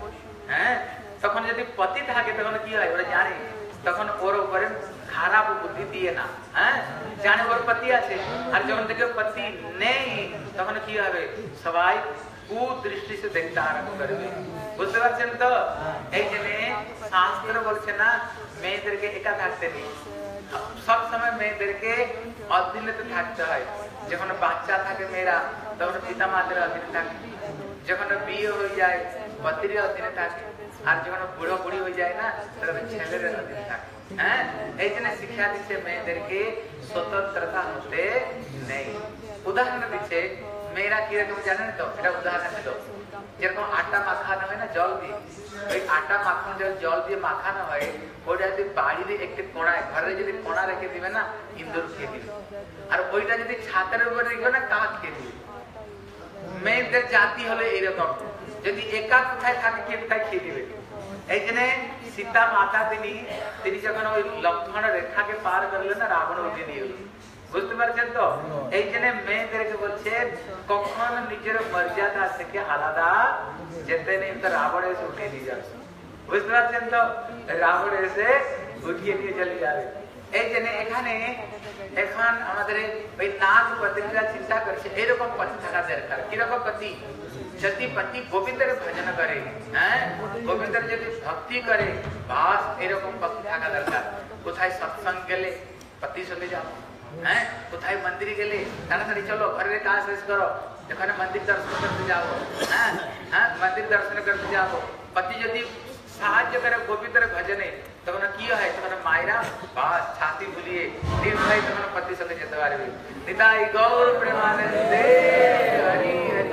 হ্যাঁ তখন যদি পতি থাকে তখন কি হয় ওরা জানে তখন ওর উপরে খারাপ বুদ্ধি দিয়ে না হ্যাঁ জানে ওর পতি আছে আর যখন দেখে পতি নেই তখন কি হবে সবাই কুদৃষ্টি से देखता आरंभ करবে বুঝতে পারছেন তো এই জন্য শাস্ত্র বলছে না মেয়েদেরকে একা থাকতে নেই সব সময় মেয়েদেরকে অধীনে থাকতে হয় যখন বাচ্চা থাকে মেয়েরা তখন পিতা মাতার অধীনে থাকে যখন বিয়ে হয়ে যায় পতির অধীনে থাকে আর যখন বুড়ো বুড়ি হয়ে যায় না তখন ছেলের অধীনে থাকে হ্যাঁ এই জন্য শিক্ষা দিচ্ছে মেয়েদেরকে স্বতন্ত্রতা হতে নেই উদাহরণ দিচ্ছে মেয়েরা কিরকম জানেন তো এটা উদাহরণ দিল যেরকম আটা মাখানো হয় না জল দিয়ে ওই আটা মাখানো জল দিয়ে মাখানো হয় ওটা যদি বাড়িতে একটি কোণায় ঘরে যদি কোণা রেখে দিবে না ইন্দুর খেয়ে দিবে আর ওইটা যদি ছাতের উপরে রেখে না কাক খেয়ে দিবে মেয়েদের জাতি হলে এইরকম যদি একা কোথায় থাকে কে কোথায় খেয়ে দিবে এই জন্য সীতা মাতা তিনি যখন ওই লক্ষণ রেখাকে পার করলেন না রাবণ উঠে নিয়ে এলো বুঝতে পারছেন তো এই জন্য মেয়েদেরকে বলছে কখন নিজের মর্যাদা থেকে আলাদা যেতে নেই তো রাবণ এসে উঠিয়ে নিয়ে যাবে বুঝতে পারছেন তো রাবণ এসে উঠিয়ে নিয়ে চলে যাবে এই জন্য এখানে এখন আমাদের ওই নাগ পতিরা চিন্তা করছে এরকম পতি থাকা দরকার কিরকম পতি যদি পতি গোবিন্দের ভজন করে হ্যাঁ গোবিন্দের যদি ভক্তি করে বাস এরকম পতি থাকা দরকার কোথায় সৎসঙ্গ গেলে পতি সঙ্গে যাও হ্যাঁ কোথায় মন্দিরে গেলে তাড়াতাড়ি চলো ঘরের কাজ শেষ করো এখানে মন্দির দর্শন করতে যাও হ্যাঁ হ্যাঁ মন্দির দর্শন করতে যাও পতি যদি সাহায্য করে গোবিন্দের ভজনে তখন কি হয় তখন মায়েরা বাস ছাতি বুলিয়ে নির্ভয় তখন পতির সঙ্গে যেতে পারবে নিতাই গৌর প্রেমানন্দে হরি হরি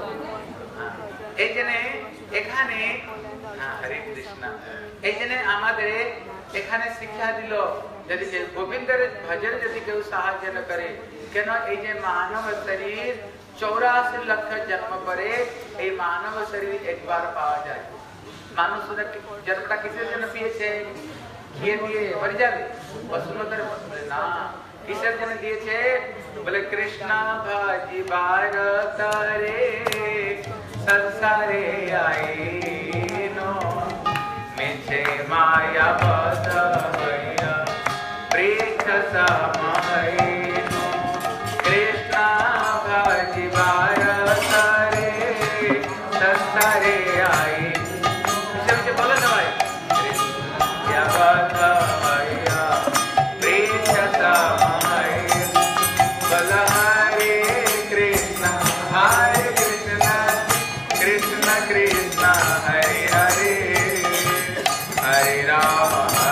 এই জন্য এখানে হরে কৃষ্ণ এই জন্য আমাদের এখানে শিক্ষা দিল যদি গোবিন্দের ভজন যদি কেউ সাহায্য ন করে কেন এই যে মানব শরীর 84 লক্ষ জন্ম পরে এই মানব শরীর একবার পাওয়া যায় মানুষ জন্মটা কিসের জন্য পেয়েছে খেয়ে দিয়ে মরে যাবে বসুমতর না কিসের জন্য দিয়েছে বলে কৃষ্ণ ভাজি ভারত রে সংসারে আইনো মিছে মায়া বদ হইয়া প্রেত সমাইনো কৃষ্ণ ভাজি ভারত রে সংসারে আইনো बोलो ना भाई या बात भैया प्रेम समाय बोल हरे कृष्ण कृष्ण कृष्ण हरे हरे हरे राम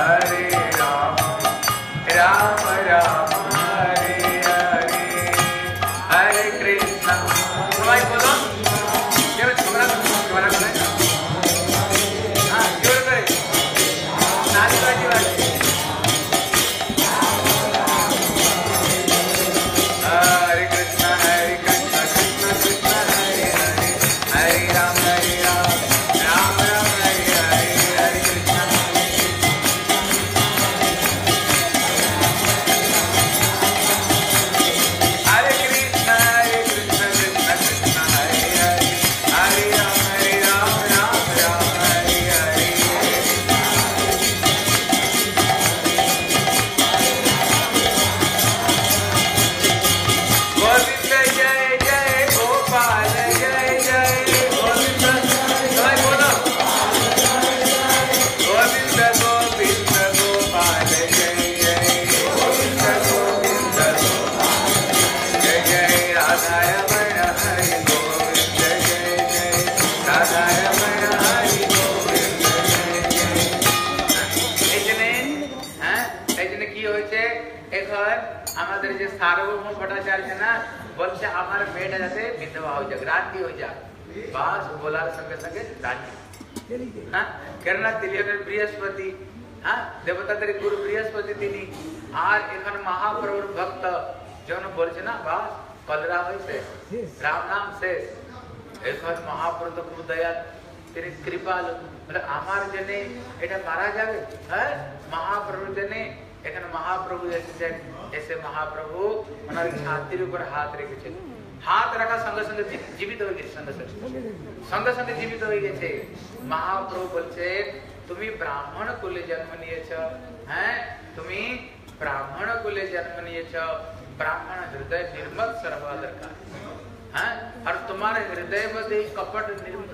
राम राम हरे हरे हरे कृष्ण भाई बोलो क्या तुम्हारा सार्वभौम भट्टाचार्य ना बोलते हमारे बेटा जाते विधवा हो जा रानी हो जा बास बोला संगे संगे रानी हाँ करना तिलिया बृहस्पति हाँ देवता तेरे गुरु बृहस्पति तिनी आर एखन महाप्रभुर भक्त जौन बोलছে ना बास कलरा হইছে राम नाम से एखन महाप्रभु तो खूब दया तेरे कृपालु মানে আমার জন্য এটা মারা যাবে হ্যাঁ महाप्रभु জন্য এখানে महाप्रभु এসেছেন ऐसे महाप्रभु ওনার ছাতির উপর হাত রেখেছেন হাত রাখা সঙ্গে সঙ্গে জীবিত হয়ে গেছে, সঙ্গে সঙ্গে জীবিত হয়ে গেছে। মহাপ্রভু বলছে তুমি ব্রাহ্মণ কুলে জন্ম নিয়েছ, হ্যাঁ তুমি ব্রাহ্মণ কুলে জন্ম নিয়েছ, ব্রাহ্মণ হৃদয় निर्मल सर्वा दरकार, हाँ और तुम्हारे हृदय में कपट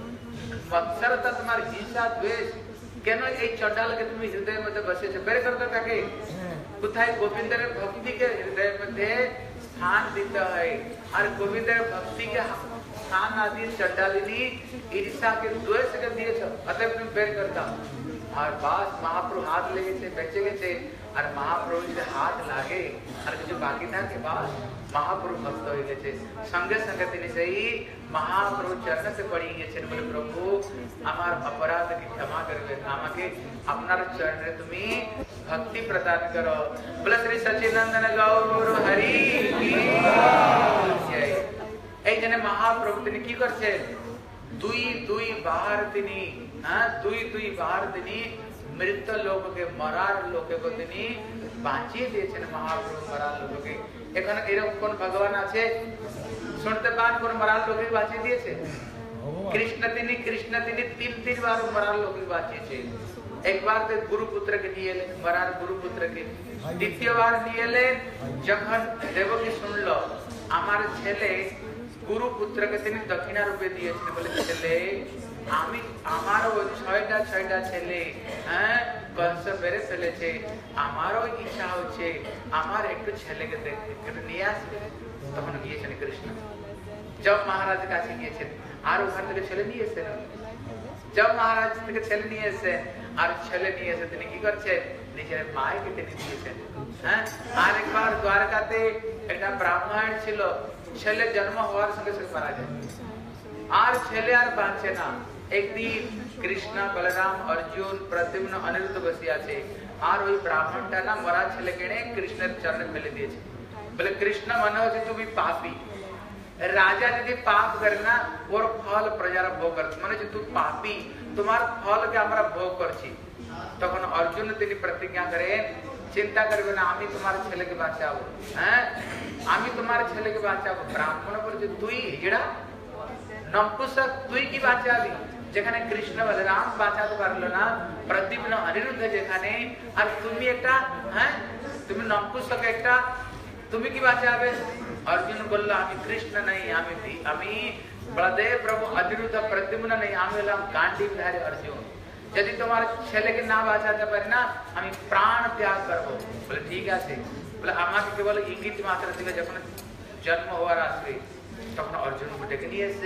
मत्सरता, तुम्हारी हिंसा द्वेष কেন এই চন্ডালকে তুমি হৃদয়ের মধ্যে বসেছে? বের করতে থাকে। কোথায় গোবিন্দের ভক্তিকে হৃদয়ের মধ্যে স্থান দিতে হয়, আর গোবিন্দের ভক্তিকে স্থান না দিয়ে চন্ডালিনী ঈর্ষাকে দ্বেষকে দিয়েছ, অতএব তুমি বের করতা। আর বাস মহাপ্রভু হাত লেগেছে, বেঁচে গেছে। আর মহাপ্রভু যদি হাত লাগে আর কিছু বাকি থাকে, বাস মহাপ্রভু ভক্ত হয়ে গেছে। সঙ্গে সঙ্গে তিনি সেই মহাপ্রভু চরণে পড়ে গিয়েছেন, বলে প্রভু আমার অপরাধকে ক্ষমা করবে, আমাকে আপনার চরণে তুমি ভক্তি প্রদান করো। বলে শ্রী সচিনন্দন গৌর হরি কি জয়। এই জন্য মহাপ্রভু তিনি কি করছেন? দুই বার তিনি দুই বার তিনি মৃত লোককে, মরার লোককে তিনি বাঁচিয়ে দিয়েছেন। মহাপ্রভু মরার লোককে, এখানে এরকম কোন ভগবান আছে শুনতে পান কোন মরার লোককে বাঁচিয়ে দিয়েছে? কৃষ্ণ তিনি তিন বার মরার লোককে বাঁচিয়েছে। একবার তো গুরুপুত্রকে নিয়ে এলেন, মরার গুরুপুত্রকে। দ্বিতীয়বার নিয়ে এলেন যখন দেবকী শুনল আমার ছেলে গুরুপুত্রকে তিনি দক্ষিণা রূপে দিয়েছেন, বলে ছেলে আমি আমারও ছয়টা ছেলে কংস মেরে ফেলেছে, আমারও ইচ্ছা হচ্ছে আমার একটু ছেলেকে দেখতে নিয়ে আসবে। তখন গিয়েছেন কৃষ্ণ, জব মহারাজের কাছে গিয়েছেন, আর ওখান থেকে ছেলে নিয়ে এসেছেন। জব মহারাজ থেকে ছেলে নিয়ে এসে আর ছেলে নিয়ে এসে তিনি কি করছেন? নিজের মাকে তিনি দিয়েছেন। হ্যাঁ, আর একবার দ্বারকাতে একটা ব্রাহ্মণ ছিল, ছেলে জন্ম হওয়ার সঙ্গে সঙ্গে মারা যায়, আর ছেলে আর বাঁচে না। একদিন কৃষ্ণ, বলরাম, অর্জুন, প্রদ্যুম্ন, অনিরুদ্ধ বসে আছে, আর ওই ব্রাহ্মণটা না মরা ছেলেকে কৃষ্ণের চরণে ফেলে দিয়েছে। বলে কৃষ্ণ মনে হচ্ছে তুমি পাপী, রাজা যদি পাপ করে না ওর ফল প্রজারা ভোগ করছে, মানে হচ্ছে তুই পাপী, তোমার ফলকে আমরা ভোগ করছি। তখন অর্জুন তিনি প্রতিজ্ঞা করেন চিন্তা করবে না, আমি তোমার ছেলেকে বাঁচাবো, হ্যাঁ আমি তোমার ছেলেকে বাঁচাবো। ব্রাহ্মণ বলছে তুই হিজড়া নপুংসক, তুই কি বাঁচাবি? যেখানে কৃষ্ণ বলরাম বাঁচাতে পারলো না, প্রদ্যুম্ন অনিরুদ্ধ যেখানে, আর তুমি একটা তুমি নপুংসক একটা, তুমি কি বাঁচাবে? অর্জুন বলল আমি কৃষ্ণ নাই, আমি বলদেব প্রভু, অনিরুদ্ধ, প্রদ্যুম্ন নেই, আমি হলাম গান্ডীবধারী অর্জুন। যদি তোমার ছেলেকে না বাঁচাতে পারি না আমি প্রাণ ত্যাগ করবো। বলে ঠিক আছে, বলে আমাকে কেবল ইঙ্গিত মাত্র দিলে যখন জন্ম হওয়ার আসবে তখন অর্জুন ডেকে নিয়ে এসে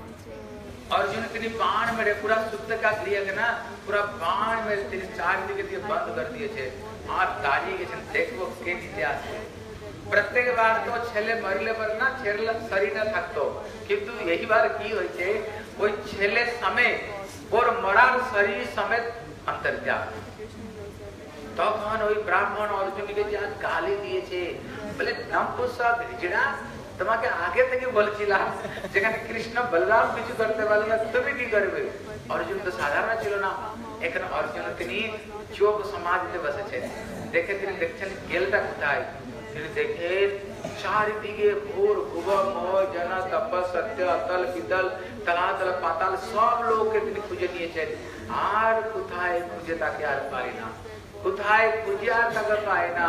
অর্জুন তিনি বাण মেরে পুরা শুদ্ধ का गृह के ना पूरा बाण मेरे তিনি চারদিকে দিয়ে বন্ধ করে দিয়েছে, আর দাঁড়িয়ে গেছেন দেখবো কে নিতে আসবে। প্রত্যেক বার তো ছেলে মরলে পর না ছেলে শরীর থাকতো, কিন্তু এইবার কি হয়েছে ওই ছেলে সমেত ওর মরার শরীর সমেত অন্তর্যান। তখন ওই ব্রাহ্মণ অর্জুনকে যা গালি দিয়েছে, বলে নপুংসক হিজড়া, তোমাকে আগে থেকে বলছিলাম যেখানে কৃষ্ণ বলরাম কিছু করতে পারলো না তুমি কি করবে? অর্জুন তো সাধারণ ছিল না, এখানে অর্জুন তিনি যোগ সমাধিতে বসেছেন। দেখে তিনি দেখছেন গেলটা কোথায়, তিনি দেখেন চারিদিকে ভোর ভুবন ময় জন তপ সত্য অতল বিতল তলাতল পাতাল সব লোককে তিনি খুঁজে নিয়েছেন, আর কোথায় খুঁজে তাকে আর পায় না, কোথায় খুঁজে আর তাকে পায় না।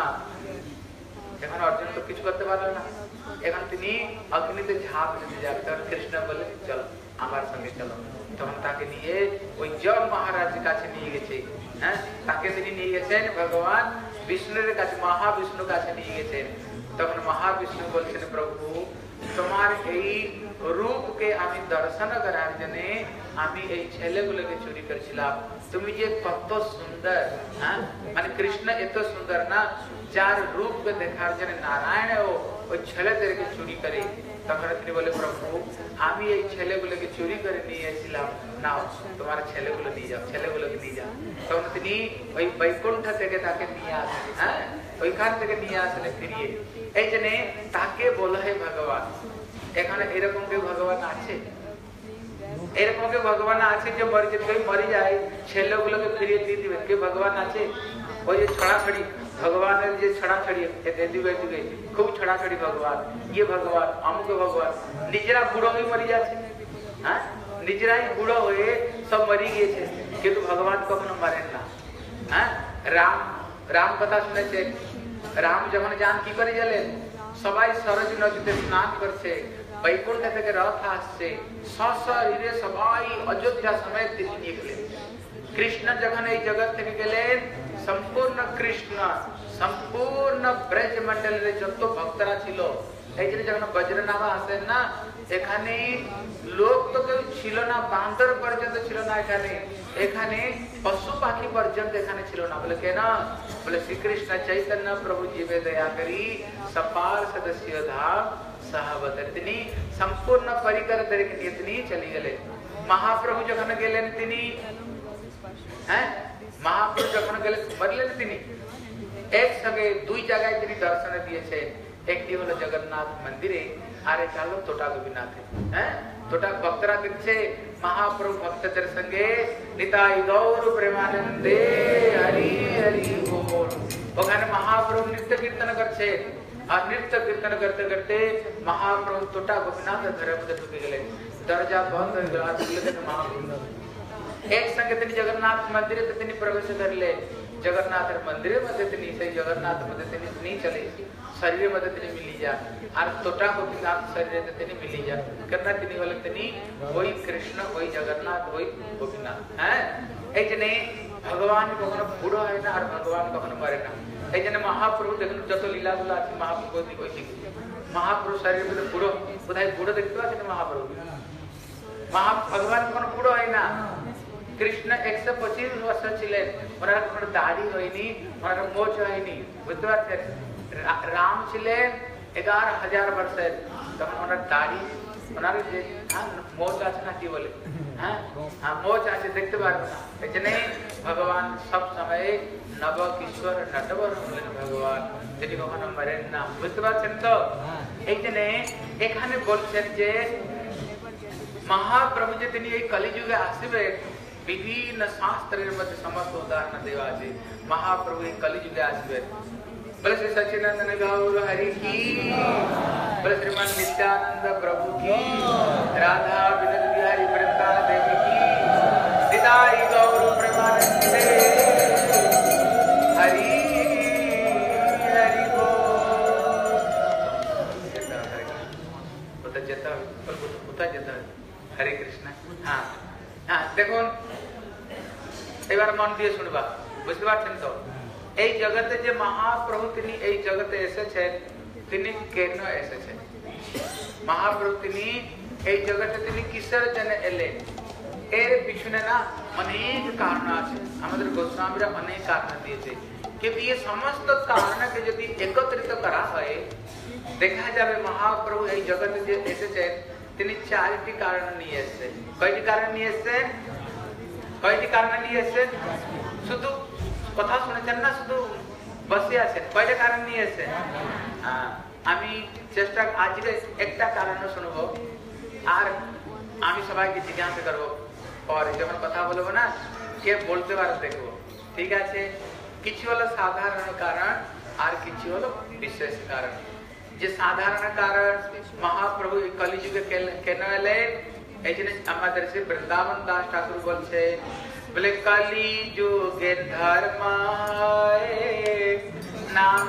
এখন অর্জুন তো কিছু করতে পারলো না, এখন তিনি অগ্নিতে ঝাঁপ দিতে যাবে। তখন কৃষ্ণ বলে চলো আমার সঙ্গে চলো। তখন তাকে নিয়ে ওই জব মহারাজের কাছে নিয়ে গেছে, হ্যাঁ তাকে তিনি নিয়ে গেছেন ভগবান বিষ্ণুর কাছে, মহাবিষ্ণুর কাছে নিয়ে গেছেন। তখন মহাবিষ্ণু বলছেন প্রভু তোমার এই রূপকে আমি দর্শন করার জন্য আমি এই ছেলেগুলোকে চুরি করেছিলাম। তুমি যে কত সুন্দর, হ্যাঁ মানে কৃষ্ণ এত সুন্দর না, যার রূপকে দেখার জন্য নারায়ণ ওই ছেলেদেরকে চুরি করে। তখন তিনি বলে প্রভু আমি এই ছেলেগুলোকে চুরি করে নিয়ে এসেছিলাম, নাও তোমার ছেলেগুলো নিয়ে যাও, ছেলেগুলোকে নিয়ে যাও। তখন তিনি ওই বৈকুণ্ঠ থেকে তাকে নিয়ে আসেন, হ্যাঁ ওইখান থেকে নিয়ে আসলে ফিরিয়ে। এই জন্য তাকে বলা হয় ভগবান। এখানে এরকম কেউ ভগবান আছে? এরকম কেউ ভগবান আছে যে মরে যায় ছেলেগুলোকে ফিরিয়ে দিয়ে দিবেন? কেউ ভগবান আছে? ওই যে ছড়াছড়ি ভগবানের যে ছড়াছড়ি যুগে যুগে খুব ছড়াছড়ি ভগবান ইয়ে ভগবান অমুক ভগবান নিজেরা বুড়ো হয়ে মরি যাচ্ছে হ্যাঁ নিজেরাই বুড়ো হয়ে সব মরি গিয়েছে কিন্তু ভগবান কখনো মরেন না হ্যাঁ রাম কথা শুনেছে রাম যখন যান কি করে গেলেন সবাই সরজ নদীতে স্নান করছে বৈকুণ্ঠ থেকে রথ আসছে সশরীরে সবাই অযোধ্যা সমেত তিনি নিয়ে গেলেন কৃষ্ণ যখন এই জগৎ থেকে গেলেন সম্পূর্ণ কৃষ্ণ সম্পূর্ণ ব্রজ মন্ডলের যত ভক্তরা ছিল এই জন্য যখন বজ্রনাভা আসেন না এখানে লোক তো কেউ ছিল না বান্দর পর্যন্ত ছিল না এখানে পশু পাখি পর্যন্ত এখানে ছিল না বলে কেন বলে শ্রীকৃষ্ণ চৈতন্য প্রভু জীবে দয়া করি সপার সদস্য ধাम সহবতর তিনি সম্পূর্ণ পরিकर ধরে নিয়ে তিনি চলে গেলেন মহাপ্রভু যখন গেলেন তিনি হ্যাঁ মহাপ্রভু যখন গেলেন বললেন তিনি এক সঙ্গে দুই জায়গায় তিনি দর্শন দিয়েছেন একটি হলো জগন্নাথ মন্দিরে আর একটা হলো তোটা গোপীনাথে হ্যাঁ তোটা ভক্তরা দেখছে মহাপ্রভু ভক্তদের সঙ্গে নিতাই গৌর প্রেমানন্দে হরি হরি बोल ওখানে মহাপ্রভু নৃত্য কীর্তন করছে আর নৃত্য কীর্তন করতে করতে মহাপ্রভু তোটা গোপীনাথ ঘরের মধ্যে ঢুকে গেলেন দরজা বন্ধ হয়ে গেল আর মহাপ্রভু एक संगे তিনি জগন্নাথ মন্দিরে তিনি প্রবেশ করলে জগন্নাথের মন্দিরের মধ্যে তিনি সেই জগন্নাথ মধ্যে তিনি চলে শরীরের মধ্যে তিনি মিলি যা আর তোটা গোপীনাথ শরীরে তিনি মিলি যা কেন তিনি বলেন তিনি ওই কৃষ্ণ ওই জগন্নাথ ওই গোপীনাথ হ্যাঁ এই জন্য ভগবান কখনো বুড়ো হয় না আর ভগবান কখনো মরে না এই জন্য মহাপ্রভু দেখুন যত লীলাগুলো আছে মহাপ্রভু ওই মহাপ্রভু শরীরের মধ্যে বুড়ো কোথায় বুড়ো দেখতে পাচ্ছেন মহাপ্রভু ভগবান কখনো বুড়ো হয় না কৃষ্ণ 125 वर्ष ছিলেন ওনার কোনো দাড়ি হয়নি ওনার মোচ হয়নি বুঝতে পারছেন রাম ছিলেন 11,000 বছরের তখন ওনার দাড়ি ওনার যে মোচ আছে না কি বলে হ্যাঁ মোচ আছে দেখতে পারবেন না এই জন্য ভগবান সব সময় নব কিশোর নটবর হলেন ভগবান যেটি কখনো মরেন না বুঝতে পারছেন তো এই জন্য এখানে বলছেন যে মহাপ্রভু যে তিনি এই কলিযুগে আসবে বিভিন্ন শাস্ত্রের মধ্যে সমস্ত উদাহরণ দেওয়া আছে মহাপ্রভু এই কলিযুগে আসবে बोले श्री सच्चिदानंद गौर हरि की बोले श्रीमान नित्यानंद प्रभु की राधा विनोद बिहारी वृंदा देवी की निताई गौर प्रेमानंदे हरि हरि बोल हरे कृष्ण हाँ हाँ देखो এবার মন দিয়ে শুনবা বুঝতে পারছেন তো এই জগতে যে মহাপ্রভু তিনি এই জগতে এসেছেন তিনি কেন এসেছেন মহাপ্রভু তিনি এই জগতে তিনি কিসের জন্য এলেন এর পিছনে না অনেক কারণ আছে আমাদের গোস্বামীরা অনেক কারণ দিয়েছে কিন্তু এই সমস্ত কারণকে যদি একত্রিত করা হয় দেখা যাবে মহাপ্রভু এই জগতে যে এসেছেন তিনি চারটি কারণ নিয়ে এসেছেন কয়টি কারণ নিয়ে এসেছেন কয়টি কারণ নিয়ে এসেছেন শুধু কথা শুনেছেন না শুধু বসে আছেন কয়টা কারণ নিয়ে এসেছেন আমি চেষ্টা আজকে একটা কারণ শুনবো আর আমি সবাইকে জিজ্ঞাসা করবো পরে যখন কথা বলবো না কে বলতে পারে দেখবো ঠিক আছে কিছু হলো সাধারণ কারণ আর কিছু হলো বিশেষ কারণ যে সাধারণ কারণ মহাপ্রভু কলিযুগে কেন এলেন এই জন্য আমাদের শ্রী বৃন্দাবন দাস ঠাকুর বলছে बोले कली जुगे धर्म नाम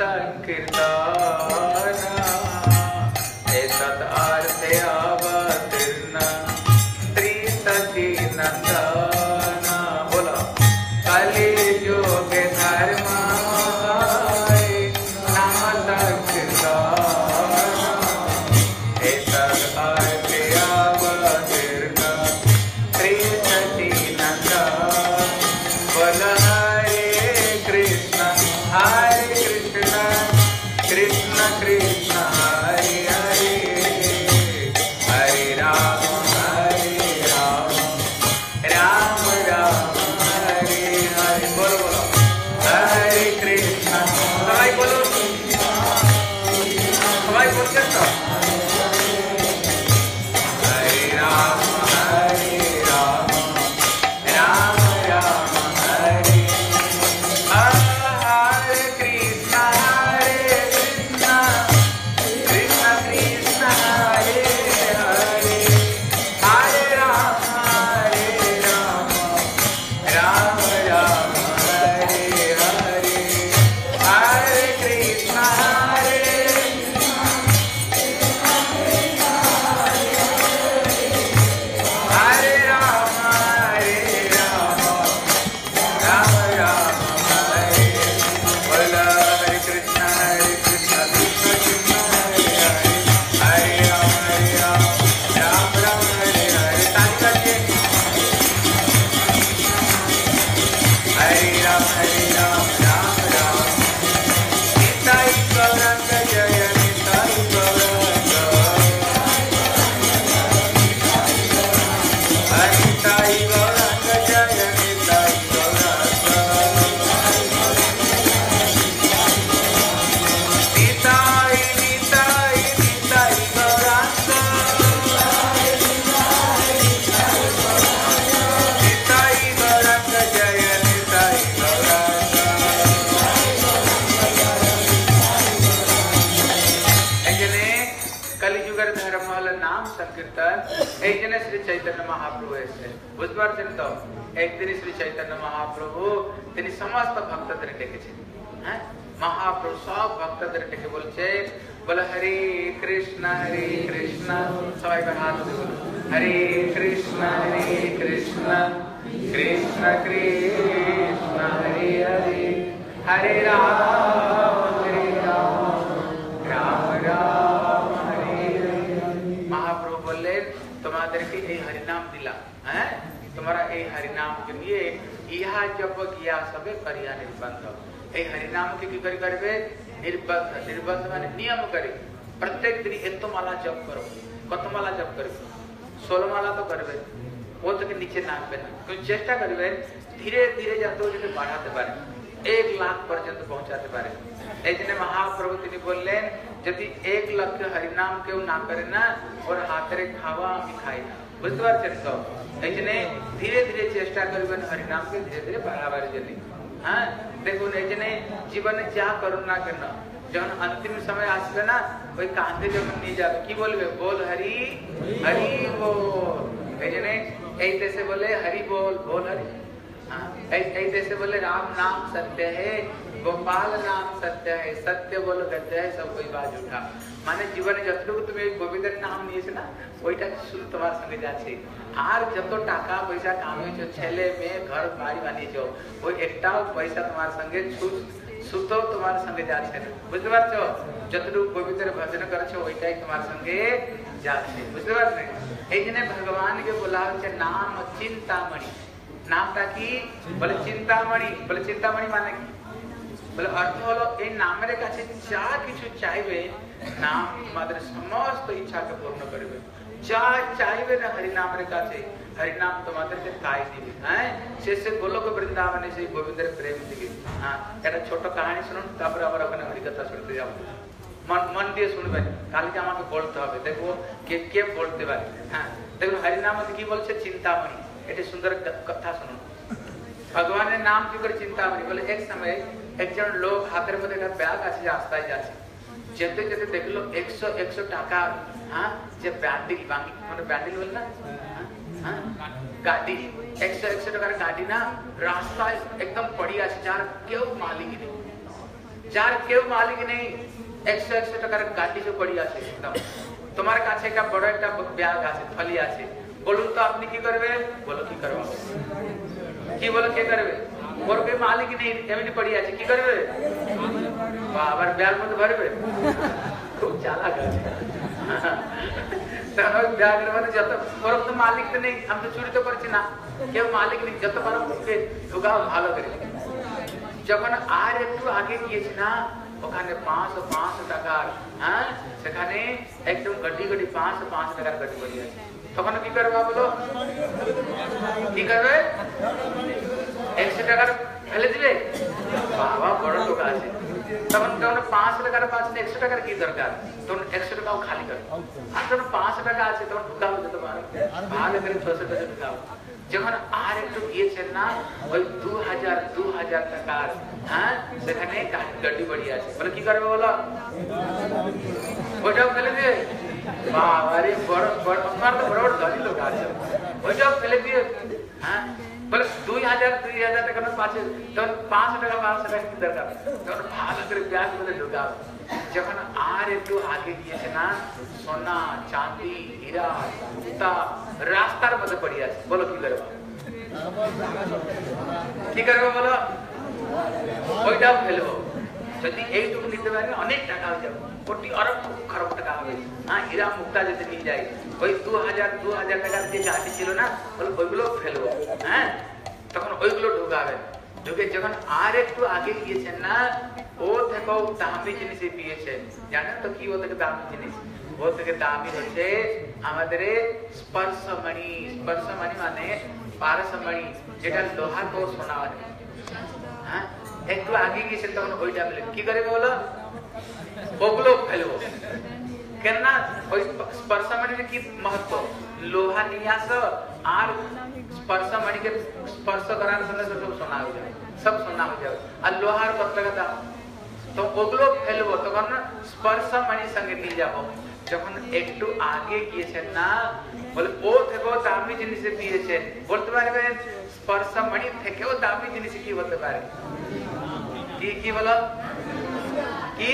संकीर्तन एतद अर्थ अवतीर्ण त्रिसती नंदन बोलो कली जुगे धर्म नाम संकीर्तन एतद अर्थ अवतीर्ण त्रिसती कृष्ण कृष्ण हरे हरे हरे राम राम राम हरे हरे बोलो बोलो हरे कृष्ण सबाई बोलो सबाई बोल सकता হলো নাম সংকীর্তন। এই জন্য শ্রী চৈতন্য মহাপ্রভু এসে বুঝতে পারছেন তো। একদিন শ্রী চৈতন্য মহাপ্রভু তিনি সমস্ত ভক্তদের ডেকেছেন। হ্যাঁ, মহাপ্রভু সব ভক্তদের ডেকে বলছে, বলে হরে কৃষ্ণ সবাই হাত তুলে বলো হরে কৃষ্ণ কৃষ্ণ কৃষ্ণ হরে হরে হরে রাম রাম রাম হরে হরে। মহাপ্রভু বললেন তোমাদেরকে এই হরিনাম দিলাম, হ্যাঁ, তোমরা এই হরিনাম के लिए ইহা জপ কিয়া সবে করিয়া নির্বন্ধ। এই হরিনাম के কি করবে? নির্বন্ধ মানে নিয়ম করে প্রত্যেক দিন এত মালা জপ করো। কত মালা জপ করবে? 16 মালা তো করবে, ও থেকে নিচে নামবে না। কিন্তু চেষ্টা করবেন ধীরে ধীরে যাতে ওটাকে বাড়াতে পারে, 1 লাখ পর্যন্ত পৌঁছাতে পারে। এই জন্য মহাপ্রভু তিনি বললেন যদি 1 লাখ হরিনাম কেউ না করে না, ওর হাতের খাওয়া আমি খাই না। বুঝতে পারছেন তো? এই জন্য ধীরে ধীরে চেষ্টা করবেন হরিনামকে ধীরে ধীরে বাড়াবার জন্য। হ্যাঁ, দেখুন এই জন্য জীবনে যা করুন না কেন, যখন अंतिम समय আসবে না, ওই কাঁধে যখন নিয়ে যাবে কি বলবে? বল হরি হরি বল। এই জন্য এই দেশে বলে হরি বল, বল হরি। এই দেশে বলে রাম नाम सत्य है, गोपाल नाम सत्य है, सत्य बोलो गद्य है, सब कोई बात उठा। মানে জীবনে যতটুকু তুমি গোবিন্দের নাম নিয়েছো না, ওইটা শুধু তোমার সঙ্গে যাচ্ছে। আর যত টাকা পয়সা কামিয়েছো, ছেলে মেয়ে ঘর বাড়ি বানিয়েছো, ওই একটাও পয়সা তোমার সঙ্গে সুতো তোমার সঙ্গে যাচ্ছে না। বুঝতে পারছো? যতটুকু গোবিন্দের ভজন করেছো ওইটাই তোমার সঙ্গে যাচ্ছে। বুঝতে পারছেন? এই জন্য ভগবানকে বলা হচ্ছে নাম চিন্তামণি। নামটা কি? বলে চিন্তামণি। বলে চিন্তামণি মানে কি? বলে অর্থ হলো এই নামের কাছে যা কিছু চাইবে নাম তোমাদের সমস্ত ইচ্ছাকে পূর্ণ করবে। যা চাইবে না হরিনামের কাছে, হরিনাম তোমাদেরকে তাই দিবে। হ্যাঁ, শেষে গোলক বৃন্দাবনে সেই গোবিন্দের প্রেম দিবে। হ্যাঁ, একটা ছোট কাহিনী শুনুন, তারপরে আবার ওখানে হরিকথা শুনতে যাবো। মন দিয়ে শুনবেন, কালকে আমাকে বলতে হবে, দেখবো কে কে বলতে পারে। হ্যাঁ, দেখুন হরিনাম কি বলছে? চিন্তামণি। এটা সুন্দর কথা শুনুন। ভগবানের নাম কি করে চিন্তামণি? বলে এক সময় একজন লোক হাতের মধ্যে একটা ব্যাগ আছে, রাস্তায় যাচ্ছে, যেতে যেতে দেখলো 100 টাকা, হ্যাঁ, যে ব্যান্ডিল বাঙি মানে ব্যান্ডিল বলে না, হ্যাঁ, গাড়ি 100 টাকার গাড়ি না রাস্তায় একদম পড়ি আছে, যার কেউ মালিক নেই, যার কেউ মালিক নেই। 100 টাকার গাড়ি যে পড়ি আছে একদম। তোমার কাছে একটা বড় একটা ব্যাগ আছে, থলি আছে, বলুন তো আপনি কি করবে? বলো কি করবো? কি বলো কে করবে? ওর কেউ মালিক নেই, এমনি পড়ি আছে, কি করবে? আবার ব্যাগ মধ্যে ভরবে। খুব চালাক আছে। ব্যাগের মধ্যে যত ওর তো মালিক তো নেই, আমি তো চুরি তো করছি না, কেউ মালিক নেই, যত পারো ঢুকাও ভালো করে। যখন আর একটু আগে গিয়েছি না, ওখানে 500 টাকার, হ্যাঁ, সেখানে একদম গাড়ি 500 টাকার গাড়ি পড়ে আছে। তখন কি করবে বলো? কি করবে? 100 টাকার ফেলে দিবে? বাবা বড় লোক আছে। তখন 500 টাকার পাচ্ছে, 100 টাকার কি দরকার? তখন 100 টাকাও খালি করে। আর যখন 500 টাকা আছে তখন ঢুকাবো যেতে পারো, ভালো করে 600 টাকা ঢুকাবো। যখন আর একটু গিয়েছেন না, ওই 2000 টাকার, হ্যাঁ, সেখানে গাড়ি বাড়ি আছে। বলে কি করবে বলো? ওইটাও ফেলে দিয়ে বাবারে বড় বড় আপনার তো বড় বড় ধনী লোক আছে, ওইটাও ফেলে দিয়ে, হ্যাঁ, বলে 2000 টাকা না পাচ্ছে, তখন 500 টাকা কি দরকার? তখন ভালো করে ব্যাগ মধ্যে ঢুকাবো। যখন আর একটু আগে গিয়েছে না, সোনা চাঁদি হীরা মুক্তা রাস্তার মধ্যে পড়ে আছে। বলো কি করবো? কি করবো বলো? ওইটাও ফেলবো। যদি এইটুকু নিতে পারে অনেক টাকা হয়ে যাবে, কোটি অরব খরব টাকা হবে। হ্যাঁ, হীরা মুক্তা যদি নিয়ে যায়, ওই 2000 টাকার যে গাড়ি ছিল না, ওইগুলো ফেলবো। হ্যাঁ, তখন ওইগুলো ঢুকাবে। ঢুকে যখন আর একটু আগে গিয়েছেন না, ও থেকে দামি জিনিস পেয়েছে। জানেন তো কি ও থেকে দামি জিনিস? ও থেকে দামি হচ্ছে আমাদের স্পর্শমণি। স্পর্শমণি মানে পারসমণি, যেটা লোহা তো সোনা হয়। হ্যাঁ, একটু আগে গিয়েছেন তখন ওইটা ফেলে কি করবে বলো? ওগুলো ফেলবো। কেননা ওই স্পর্শমণির কি महत्व? লোহা নিয়ে আসো আর স্পর্শমণিকে স্পর্শ করার সঙ্গে সব সোনা হয়ে যাবে, সব সোনা হয়ে যাবে। আর লোহার কত টাকা দাম, তো ওগুলো ফেলবো। তখন স্পর্শমণির সঙ্গে নিয়ে যাবো। যখন একটু আগে গিয়েছেন না, বলে ও থেকেও দামি জিনিসে দিয়েছেন। বলতে পারবেন স্পর্শমণি থেকেও দামি জিনিস কি বলতে পারে? কি কি বলো? কি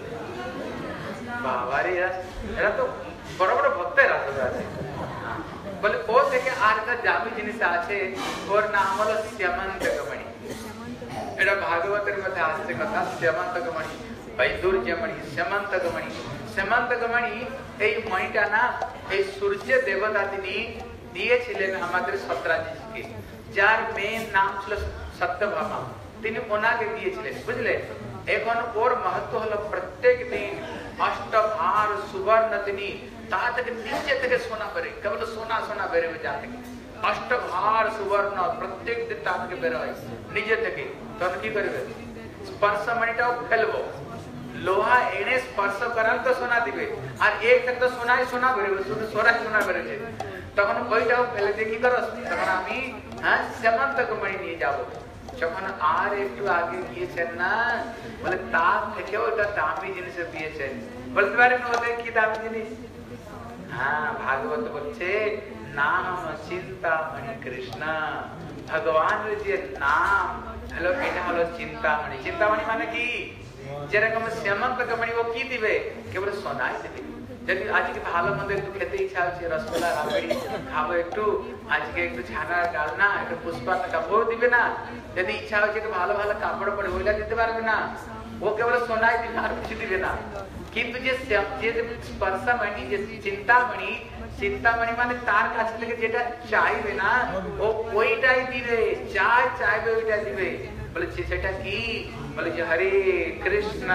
বাবারে, এরা তো বড় বড় ভক্তের আসলে আছে। বলে ও থেকে আর একটা দামি জিনিস আছে, ওর নাম হলো শ্যামন্তকমণি। এটা ভাগবতের মধ্যে আসছে কথা, শ্যামন্তকমণি, বৈদুর্যমণি, শ্যামন্তকমণি। শ্যামন্তকমণি এই মণিটা না এই সূর্য দেবতা তিনি দিয়েছিলেন আমাদের সত্রাজিৎকে, যার মেয়ের নাম ছিল সত্যভামা, তিনি ওনাকে দিয়েছিলেন, বুঝলেন। এখন ওর মাহাত্ম্য হলো প্রত্যেক দিন অষ্টভার সুবর্ণ তিনি তা থেকে নিচে থেকে সোনা বেরে, কেবল সোনা সোনা বেরোবে যা থেকে অষ্টভার সুবর্ণ প্রত্যেক দিন তা থেকে বেরোয় নিজে থেকে। তখন কি করবে? স্পর্শমণিটাও ফেলবো, লোহা এনে স্পর্শ করার তো সোনা দিবে, আর এক তো সোনাই সোনা বেরোবে, শুধু সোনাই সোনা বেরোবে। তখন ওইটাও ফেলে দিয়ে কি করো? তখন আমি শ্যামন্তকমণি নিয়ে যাবো। যখন আর একটু আগে গিয়েছেন না, বলে তার থেকেও এটা দামি জিনিস দিয়েছেন। বলতে পারেন ওদের কি দামি জিনিস? হ্যাঁ, ভাগবত বলছে নাম চিন্তামণি কৃষ্ণ, ভগবানের যে নাম হলো এটা হলো চিন্তামণি। চিন্তামণি মানে কি? যেরকম শ্যামন্তকমণি ও কি দিবে? কেবল সোনাই দিবে। যদি আজকে ভালো মন্দ একটু খেতে ইচ্ছা হচ্ছে, রসগোল্লা রাবড়ি খাবো, একটু আজকে একটু ছানার ডালনা, একটু পুষ্পান্ন কাপড় দিবে না। যদি ইচ্ছা হচ্ছে একটু ভালো ভালো কাপড় পরে, ওইটা দিতে পারবে না। ও কেবল সোনাই দিবে, আর কিছু দিবে না। কিন্তু যে স্পর্শমণি, যে চিন্তামণি, চিন্তামণি মানে তার কাছ থেকে যেটা চাইবে না ও ওইটাই দিবে, যা চাইবে ওইটা দিবে। বলেছে সেটা কি? বলে যে হরে কৃষ্ণ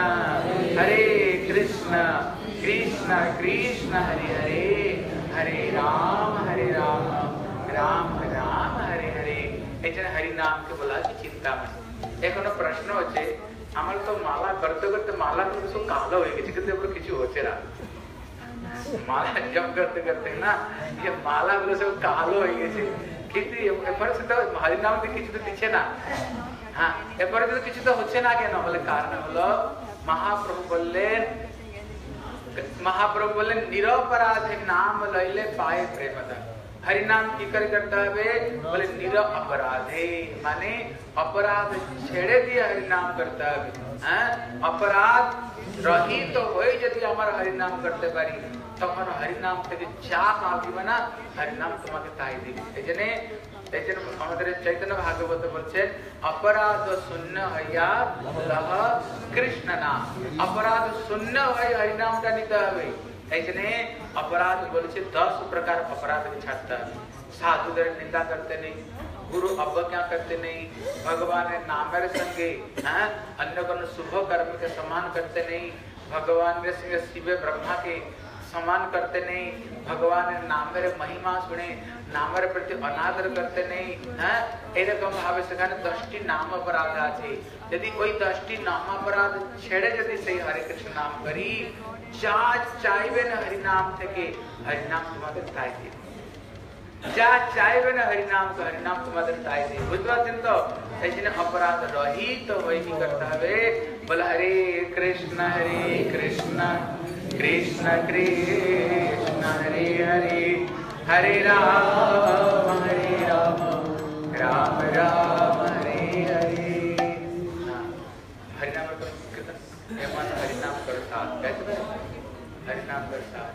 কৃষ্ণ কৃষ্ণ হরে হরে, হরে রাম রাম রাম হরে হরে। এই জন্য হরি নামকে বলা হচ্ছে চিন্তামণি। এখনো প্রশ্ন হচ্ছে, আমার তো মালা করতে করতে মালা কিন্তু সব কালো হয়ে গেছে, কিন্তু এবার কিছু হচ্ছে না। মালা জপ করতে করতে না যে মালা গুলো সব কালো হয়ে গেছে, কিন্তু এরপরে সেটা হরি নাম কিছু তো দিচ্ছে না। হ্যাঁ, এরপরে তো কিছু তো হচ্ছে না কেন? বলে কারণ হলো মহাপ্রভু বললেন নিরপরাধে নাম লইলে পায়ে প্রেমদা। হরি নাম কি করে করতে হবে? বলে নির অপরাধে, মানে অপরাধ ছেড়ে দিয়ে হরি নাম করতে হবে। হ্যাঁ, অপরাধ রহিত হয়ে যদি আমার হরি নাম করতে পারি, তখন হরি নাম থেকে যা পাবিবে না, হরি নাম তোমাকে তাই দিবে। এই জন্য আমাদের চৈতন্য ভাগবত বলছেন অপরাধ শূন্য হইয়া লহ কৃষ্ণ নাম। অপরাধ শূন্য হয়ে হরি নামটা নিতে হবে। এই জন্য অপরাধ বলেছে 10 প্রকার অপরাধকে ছাড়তে হবে। সাধুদের নিন্দা করতে নেই, गुरु अवज्ञा करते नहीं, भगवान नामेर संगे अन्य कोनो शुभ कर्म के सम्मान करते नहीं, भगवान के संगे शिव ब्रह्मा के सम्मान करते नहीं, भगवान नामेर महिमा सुने, नामेर प्रति अनादर करते नहीं। এরকম ভাবে সেখানে 10টি নাম অপরাধ আছে। যদি ওই 10টি নাম অপরাধ ছেড়ে যদি সেই হরে কৃষ্ণ নাম করি, যা চাইবেন হরি নাম থেকে হরি নাম তোমাদের তাই দিবে। যা চাইবে না হরি নাম তো হরি নাম তোমাদের তাই দিবে। বুঝতে পারছেন তো? এই জন্য অপরাধ রহিত হয়ে কি করতে হবে? বলে হরে কৃষ্ণ কৃষ্ণ কৃষ্ণ হরে হরে, হরে রাম রাম রাम हरे हरे। हरिनाम कीर्तन मन हरिनाम कर साथ, कैसे हरिनाम कर साथ।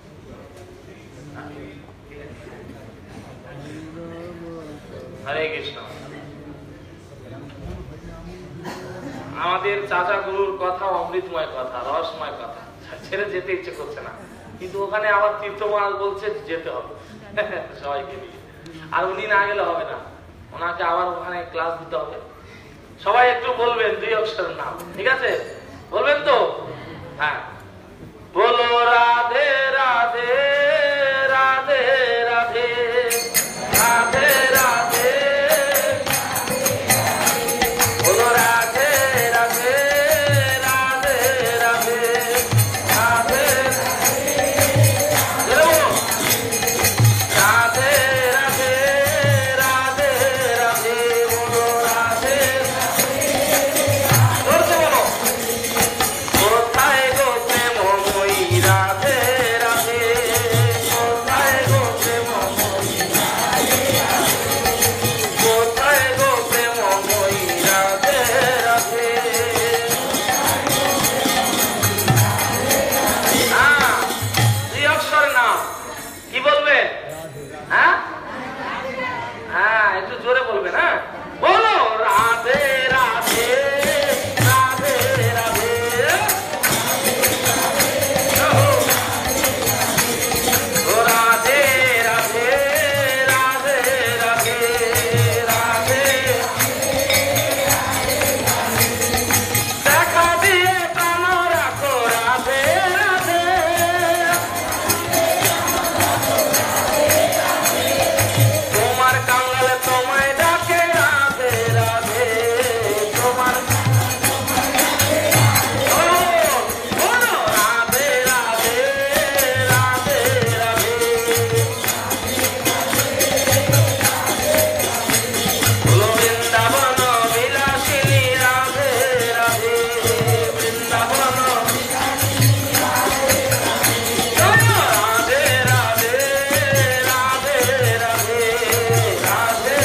हरे कृष्ण। আমাদের চাচা গুরুর কথা অমৃতময় কথা, রসময় কথা, ছেড়ে যেতে ইচ্ছে করছে না, কিন্তু ওখানে আবার তীর্থ মহারাজ বলছে যেতে হবে সবাইকে নিয়ে। আর উনি না গেলে হবে না, ওনাকে আবার ওখানে ক্লাস দিতে হবে। সবাই একটু বলবেন 2 অক্ষরের নাম, ঠিক আছে? বলবেন তো? হ্যাঁ, বলো রাধে রাধে রাধে রাধে রাধে রাধে, বলো রাধে রাধে রাধে রাধে রাধে রাধে রাধে রাধে রাধে, বলো রাধে ধরতে বলো কোথায় গো প্রেমময়ী রাধে কি বলবে? হ্যাঁ হ্যাঁ, একটু জোরে বলবে না? বলো রাধে রাধে রাধে রাধে। ও রাধে রাধে রাধে রাধে রাধে। দেখা দিয়ে প্রাণ রাখো রাধে রাধে। তোমার কাঙ্গালে তোমায় ডাকে রাধে রাধে। তোমার বলো রাধে রাধে রাধে রাধে। বলো বৃন্দাবন বিলাসিনী রাধে রাধে। বৃন্দাবন রাধে রাধে রাধে রাধে রাধে।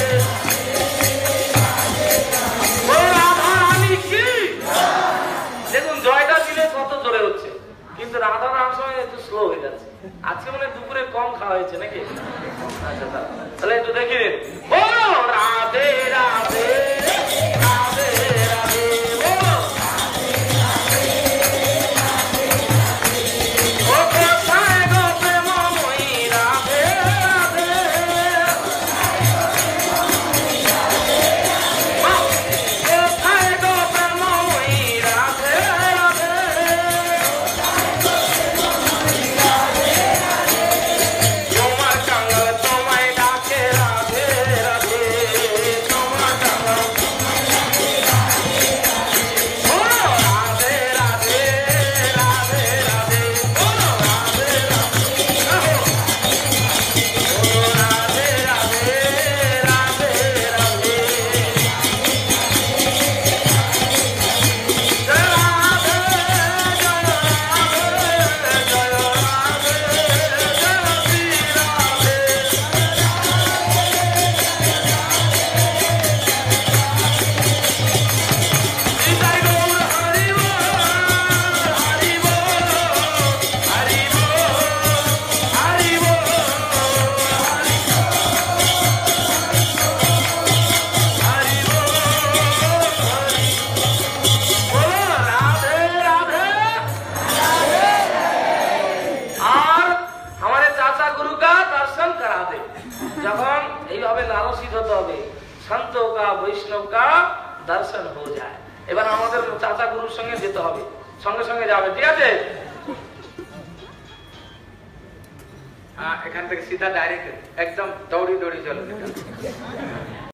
ও রাধা রানী কি? দেখুন জয়টা দিলে কত জোরে হচ্ছে, কিন্তু রাধা নাম সময় একটু স্লো হয়ে যাচ্ছে। আজকে মানে দুপুরে কম খাওয়া হয়েছে নাকি? আচ্ছা তাহলে একটু দেখি। বলো রাধে রাধে রাধে রাধে। বলো ও কোথায় গো প্রেমময়ী রাধে রাধে। কোথায় গো প্রেমময়ী রাধে রাধে। তোমার কাঙ্গাল তোমায় ডাকে রাধে রাধে। তোমার কাঙ্গাল বলো রাধে রাধে রাধে রাধে। বলো রাধে রাধে। বলো রাধে রাধে রাধে রাধে। জয় রাধে জয় রাধে জয় রাধে জয় শ্রী রাধে। নিতাই গৌর হরি বল হরি বল হরি বল হরি বল হরি বল হরি। बोलो राधे राधे। और हमारे चाचा गुरु का दर्शन करा दे। যখন এইভাবে লালসিত হতে হবে, সন্ত का বৈষ্ণব का दर्शन हो जाए। এবার আমাদের চাচা গুরুর সঙ্গে যেতে হবে, সঙ্গে সঙ্গে যাবে, ঠিক আছে? এখান থেকে সিধা ডাইরেক্ট একদম দৌড়ি দৌড়ি চলো।